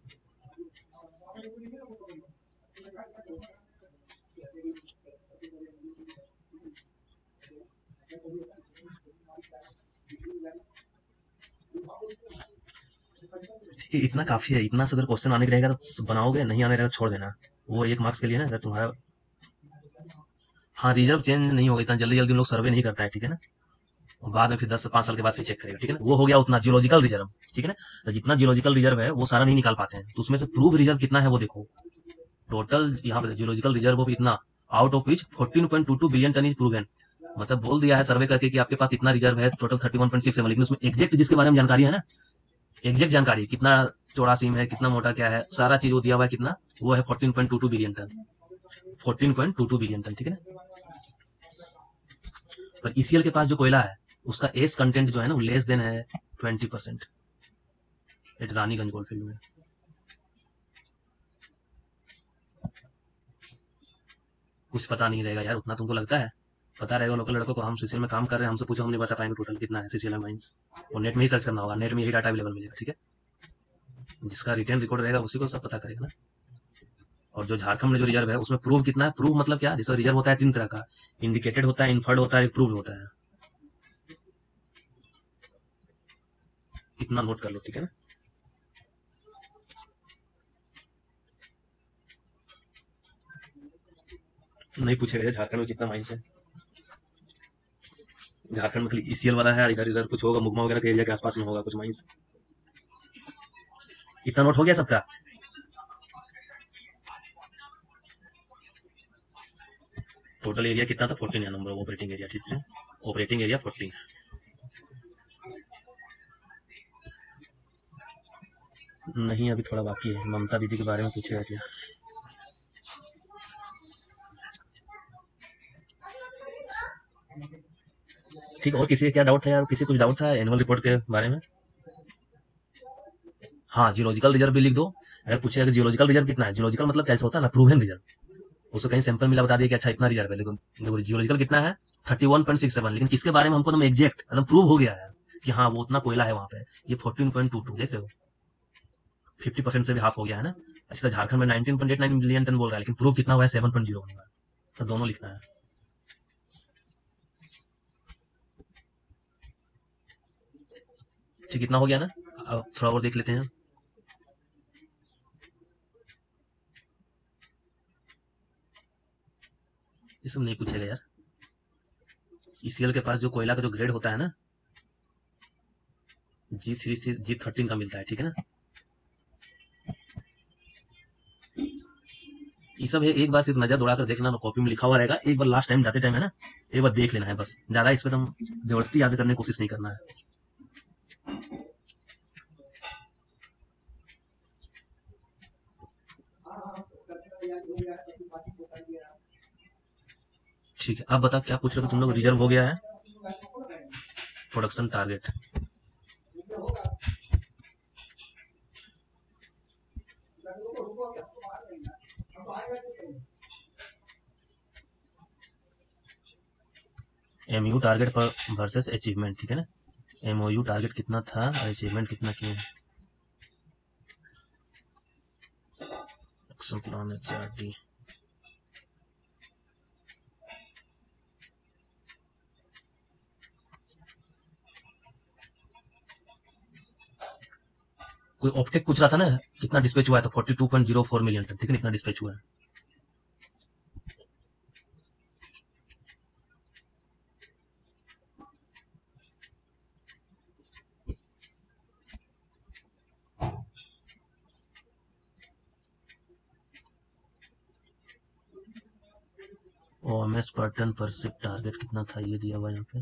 ठीक है, इतना काफी है, इतना से अगर क्वेश्चन आने के रहेगा तो बनाओगे, नहीं आने रहेगा छोड़ देना, वो एक मार्क्स के लिए ना, अगर तुम्हारा हाँ रिजर्व चेंज नहीं होगा इतना जल्दी जल्दी, लोग सर्वे नहीं करता है। ठीक है ना, बाद में फिर दस से पांच साल के बाद फिर चेक करेगा। ठीक है ना, वो हो गया उतना जियोलॉजिकल रिजर्व। ठीक है ना, तो जितना जियोलॉजिकल रिजर्व है वो सारा नहीं निकाल पाते हैं, तो उसमें से प्रूव रिजर्व कितना है वो देखो। टोटल यहाँ पे जियोलॉजिकल रिजर्व ऑफ इतना, out of which fourteen point two two billion ton is proven, मतलब बोल दिया है सर्वे करके कि आपके पास इतना रिजर्व है total thirty one point six है, लेकिन उसमें एग्जैक्ट जिसके बारे में जानकारी है ना, एग्जैक्ट जानकारी कितना चौड़ा सीम है, कितना मोटा क्या है, सारा चीज वो दिया हुआ है कितना, वो है fourteen point two two billion ton, fourteen point two two billion ton. ठीक है ना, पर ईसीएल के पास जो कोयला है उसका एस कंटेंट जो है ना वो लेस देन है twenty percent at Raniganj goldfield में। कुछ पता नहीं रहेगा यार, उतना तुमको लगता है पता रहेगा लोकल लड़कों को, हम सीसीएल में काम कर रहे हैं, हमसे पूछो हम नहीं बता पाएंगे टोटल कितना है सीसीएल माइंस, और नेट में ही सर्च करना होगा, नेट में यही डाटा अवेलेबल मिलेगा। ठीक है, जिसका रिटर्न रिकॉर्ड रहेगा उसी को सब पता करेगा ना। और जो झारखंड में जो रिजर्व है उसमें प्रूव कितना है, प्रूव मतलब क्या, जैसे रिजर्व होता है तीन तरह का, इंडिकेटेड होता है, इन्फर्ड होता है, प्रूव होता है, इतना नोट कर लो। ठीक है ना, नहीं पूछेगा झारखंड में कितना माइंस है, झारखंड में खाली ईसीएल वाला है, इधर इधर कुछ होगा मुगमा वगैरह के एरिया के आसपास में होगा कुछ माइंस। इतना नोट हो गया सबका, टोटल एरिया कितना था फोर्टीन या नंबर ऑपरेटिंग एरिया। ठीक है, ऑपरेटिंग एरिया फोर्टीन। नहीं अभी थोड़ा बाकी है, ममता दीदी के बारे में पूछेगा क्या। ठीक, और किसी का क्या डाउट था यार, किसी कुछ डाउट था एनुअल रिपोर्ट के बारे में। हाँ जियोलॉजिकल रिजर्व भी लिख दो, अगर पूछेगा कि जियोलॉजिकल रिजर्व कितना है, जियोलॉजिकल मतलब कैसे होता है ना, प्रूवन रिजर्व, उसको कहीं सैंपल मिला बता दिया कि अच्छा इतना रिजर्व है, लेकिन देखो जियोलॉजिकल कितना है thirty one point six seven, लेकिन किसके बारे में हमको एकदम एग्जैक्ट एकदम प्रूव हो गया है कि हाँ वो उतना कोयला है वहां पे, ये फोर्टीन पॉइंट टू टू देख रहे हो, फिफ्टी परसेंट से भी हाफ हो गया है ना। अच्छा झारखंड में nineteen point eight nine million ton बोल रहा है, लेकिन प्रूव कितना हुआ है सेवन पॉइंट जीरो होने वाला, तो दोनों लिखना है। ठीक, इतना हो गया ना, अब थोड़ा और देख लेते हैं। ये सब नहीं पूछेगा यार, ईसीएल के पास जो कोयला का जो ग्रेड होता है ना, जी थ्री से जी थर्टीन का मिलता है। ठीक है ना, ये सब है, एक बार सिर्फ नजर दौड़ा कर देख लेना, कॉपी में लिखा हुआ रहेगा, एक बार लास्ट टाइम जाते टाइम है ना एक बार देख लेना है बस, ज्यादा इस पर तुम जबरदस्ती याद करने की कोशिश नहीं करना है। ठीक है, अब बता क्या पूछ रहे थे तुम लोग, रिजर्व हो गया है, प्रोडक्शन टारगेट, एमयू टारगेट पर वर्सेस अचीवमेंट। ठीक है ना, एमओयू टारगेट कितना था और अचीवमेंट कितना किए, एक्शन प्लान एचआरडी, कोई ऑप्टेक पूछ रहा था ना कितना डिस्पैच हुआ है, तो forty two point zero four million ton. ठीक है, इतना डिस्पैच हुआ है। ओएमएस पर टन पर शिप टारगेट कितना था, ये दिया हुआ यहाँ पे,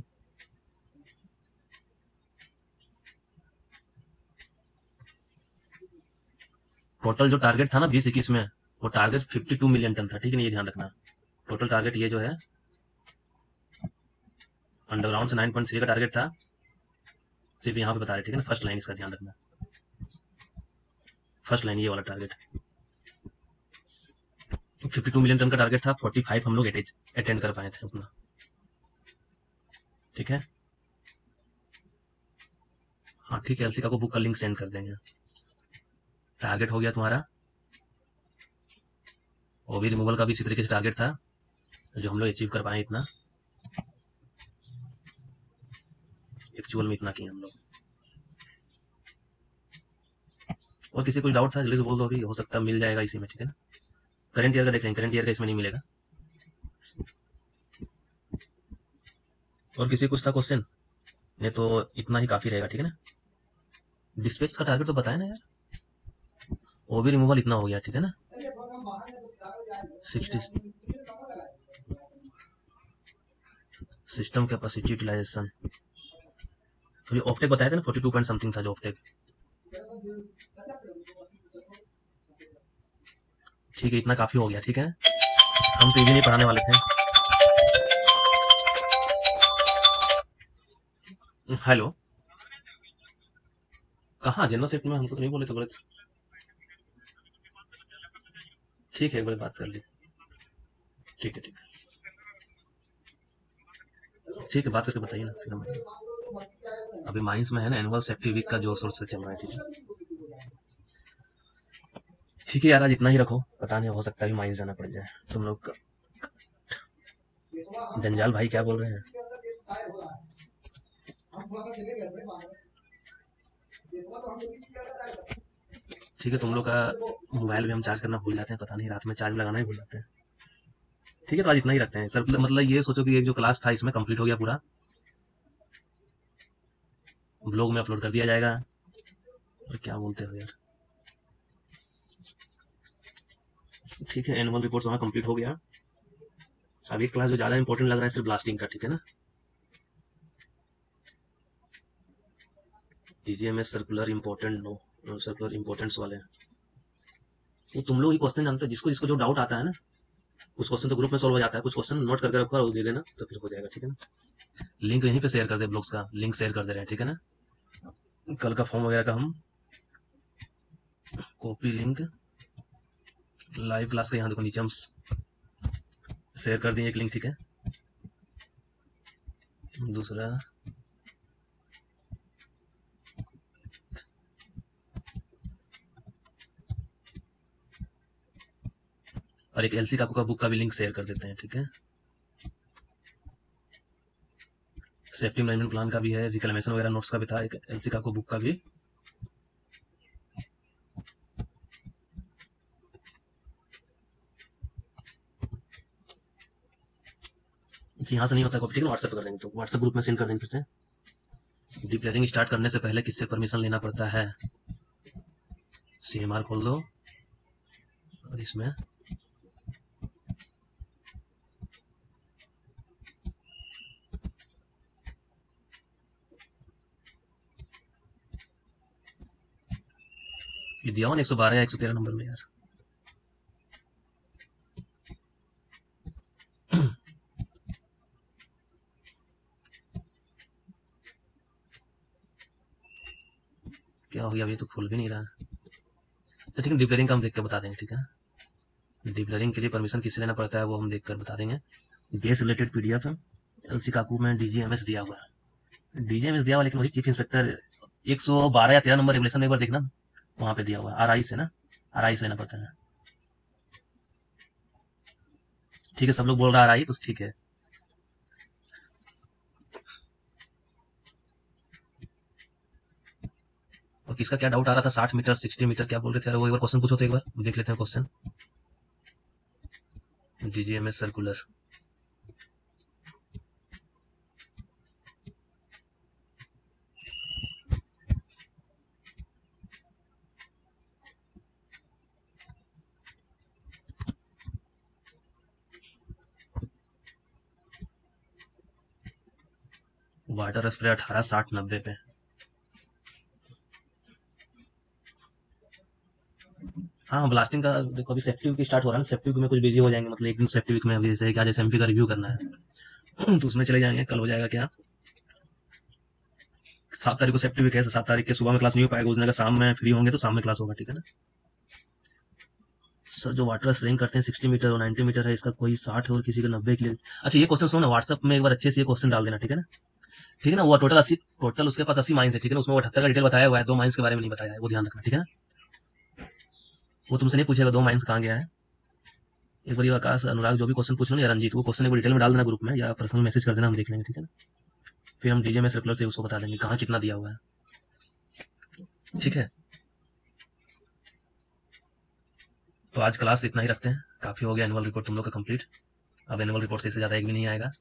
टोटल जो टारगेट था ना बीस इक्कीस में, वो target fifty two million ton था। ठीक है ना, ये ध्यान रखना, टोटल टारगेट ये जो है अंडरग्राउंड से नाइन पॉइंट थ्री का टारगेट था, सिर्फ यहाँ पे बता रहे। ठीक है ना, फर्स्ट लाइन इसका ध्यान रखना, फर्स्ट लाइन ये वाला target, fifty two million ton का टारगेट था, फोर्टी फाइव हम लोग अटेंड कर पाए थे अपना। ठीक है, हाँ ठीक है, एलसी का को बुक का लिंक सेंड कर देंगे। टारगेट हो गया तुम्हारा। वो भी रिमूवल का भी इसी तरीके से टारगेट था जो हम लोग अचीव कर पाए इतना, एक्चुअल में इतना किए हम लोग। और किसी कुछ डाउट था जल्दी से बोल दो, अभी हो सकता है मिल जाएगा इसी में। ठीक है ना, करंट ईयर का देख लेंगे, करंट ईयर का इसमें नहीं मिलेगा। और किसी कुछ था क्वेश्चन? नहीं तो इतना ही काफी रहेगा। ठीक है ना, डिस्पैच का टारगेट तो बताया ना यार, वो भी रिमूवल इतना हो गया। ठीक है ना, सिक्सटी सिस्टम कैपेसिटी यूटिलाइजेशन, अभी ऑफटेक बताया था ना, फोर्टी टू पॉइंट समथिंग था जो ऑफटेक। ठीक है, इतना काफी हो गया। ठीक है, हम तो ये भी नहीं पढ़ाने वाले थे। हेलो, कहाँ जनरल शिफ्ट में? हमको तो नहीं बोले थे, बोले ठीक है एक बार बात कर ली। ठीक है ठीक है ठीक है, बात करके बताइए ना फिर हम। अभी माइंस में है ना, एनुअल सेफ्टी वीक का जोर शोर से चल रहा है। ठीक है ठीक है यार, आज इतना ही रखो, पता नहीं हो सकता है माइंस जाना पड़ जाए तुम लोग का। जंजाल भाई क्या बोल रहे हैं? ठीक है, तुम लोग का मोबाइल भी हम चार्ज करना भूल जाते हैं, पता नहीं रात में चार्ज लगाना ही भूल जाते हैं। ठीक है, तो आज इतना ही रखते हैं सर। मतलब ये सोचो कि एक जो क्लास था इसमें कंप्लीट हो गया पूरा, ब्लॉग में अपलोड कर दिया जाएगा। और क्या बोलते हो यार? ठीक है, एनुअल रिपोर्ट हमारा कंप्लीट हो गया। अब एक क्लास जो ज्यादा इंपॉर्टेंट लग रहा है सिर्फ ब्लास्टिंग का। ठीक है ना, DGMS circular important, no circular importance वाले वो तुम लोग ही क्वेश्चन जानते हो। जिसको जिसको जो डाउट आता है ना, कुछ क्वेश्चन तो ग्रुप में सॉल्व हो जाता है, कुछ क्वेश्चन नोट करके रखो और दे देना तो फिर हो जाएगा। ठीक है ना, लिंक यहीं पे शेयर कर दे, ब्लॉग्स का लिंक शेयर कर दे रहे हैं। ठीक है ना, कल का फॉर्म वगैरह का हम कॉपी लिंक लाइव क्लास का यहाँ देखो नीचे हम शेयर कर दिए एक लिंक। ठीक है, दूसरा और एक एलसी काकू का बुक का भी लिंक शेयर कर देते हैं। ठीक है, सेफ्टी मैनेजमेंट प्लान का भी है, रिक्लेमेशन वगैरह नोट्स का भी था, एक एलसी काकू बुक का भी। यहाँ से नहीं होता कॉपी। ठीक है, व्हाट्सएप कर देंगे, तो व्हाट्सएप ग्रुप में सेंड कर देंगे फिर से। डिक्लेयरिंग स्टार्ट करने से पहले किससे परमिशन लेना पड़ता है? सीएमआर खोल दो और इसमें ये दिया हुआ एक सौ बारह या एक सौ तेरह नंबर में यार। क्या हो गया, अभी तो खुल भी नहीं रहा। तो ठीक है, डिक्लेयरिंग का हम देख के बता देंगे। ठीक है, डिक्लेयरिंग के लिए परमिशन किससे लेना पड़ता है वो हम देख कर बता देंगे। गैस रिलेटेड पीडीएफ एलसी काकू में डीजीएमएस दिया हुआ है, डीजीएमएस दिया हुआ, लेकिन वही चीफ इंस्पेक्टर एक सौ बारह या तेरह नंबर रेगुलेशन में एक बार देखना, वहां पे दिया हुआ है आर आई से ना, आर आई से लेना पड़ता है। ठीक है, सब लोग बोल रहा है आर आई, तो ठीक है। और किसका क्या डाउट आ रहा था, साठ मीटर सिक्सटी मीटर क्या बोल रहे थे? वो एक बार क्वेश्चन पूछो तो एक बार देख लेते हैं question. DGMS circular, water spray अठारह साठ नब्बे पे। हाँ, ब्लास्टिंग का देखो, अभी सेफ्टी वीक स्टार्ट हो रहा है ना, सेफ्टी वीक में कुछ बिजी हो जाएंगे। मतलब एक दिन सेफ्टी वीक में अभी जैसे क्या, जैसे एमपी का रिव्यू करना है तो उसमें चले जाएंगे। कल हो जाएगा क्या, सात तारीख को सेफ्टी वीक है, सात तारीख के सुबह में क्लास नहीं हो पाएगा, उस दिन अगर शाम में फ्री होंगे तो शाम में क्लास होगा। ठीक है ना, सर जो वाटर स्प्रेइंग करते हैं सिक्सटी मीटर और नाइन्टी मीटर है, इसका कोई साठ और किसी का नब्बे के लिए। अच्छा ये क्वेश्चन सुनो ना, व्हाट्सअप में एक बार अच्छे से ये क्वेश्चन डाल देना, ठीक है ना? ठीक है ना? वो टोटल अस्सी, टोटल उसके पास अस्सी माइंस है, ठीक है ना? उसमें वो अठहत्तर का डिटेल बताया हुआ है, दो माइंस के बारे में नहीं बताया है, वो ध्यान रखना, ठीक है ना? वो तुमसे नहीं पूछेगा दो माइंस कहाँ गया है। एक बार ये आकाश अनुराग जो भी क्वेश्चन पूछ लो ना, या रंजीत, वो क्वेश्चन एक बार डिटेल में डाल देना ग्रुप में, या पर्सनल मैसेज कर देना, हम देख लेंगे, ठीक है ना? फिर हम डीजे में सर्कुलर से उसको बता देंगे कहाँ कितना दिया हुआ है, ठीक है? तो आज क्लास इतना ही रखते हैं, काफी हो गया एनुअल रिपोर्ट तुम लोग का कंप्लीट। अब एनुअल रिपोर्ट से इससे ज्यादा एक भी नहीं आएगा,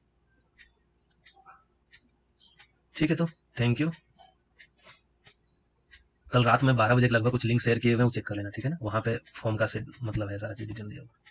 ठीक है? तो थैंक यू। कल रात में बारह बजे के लगभग कुछ लिंक शेयर किए हुए हैं, वो चेक कर लेना, ठीक है ना? वहाँ पे फॉर्म का से मतलब है, सारा चीज डिटेल दिया हुआ।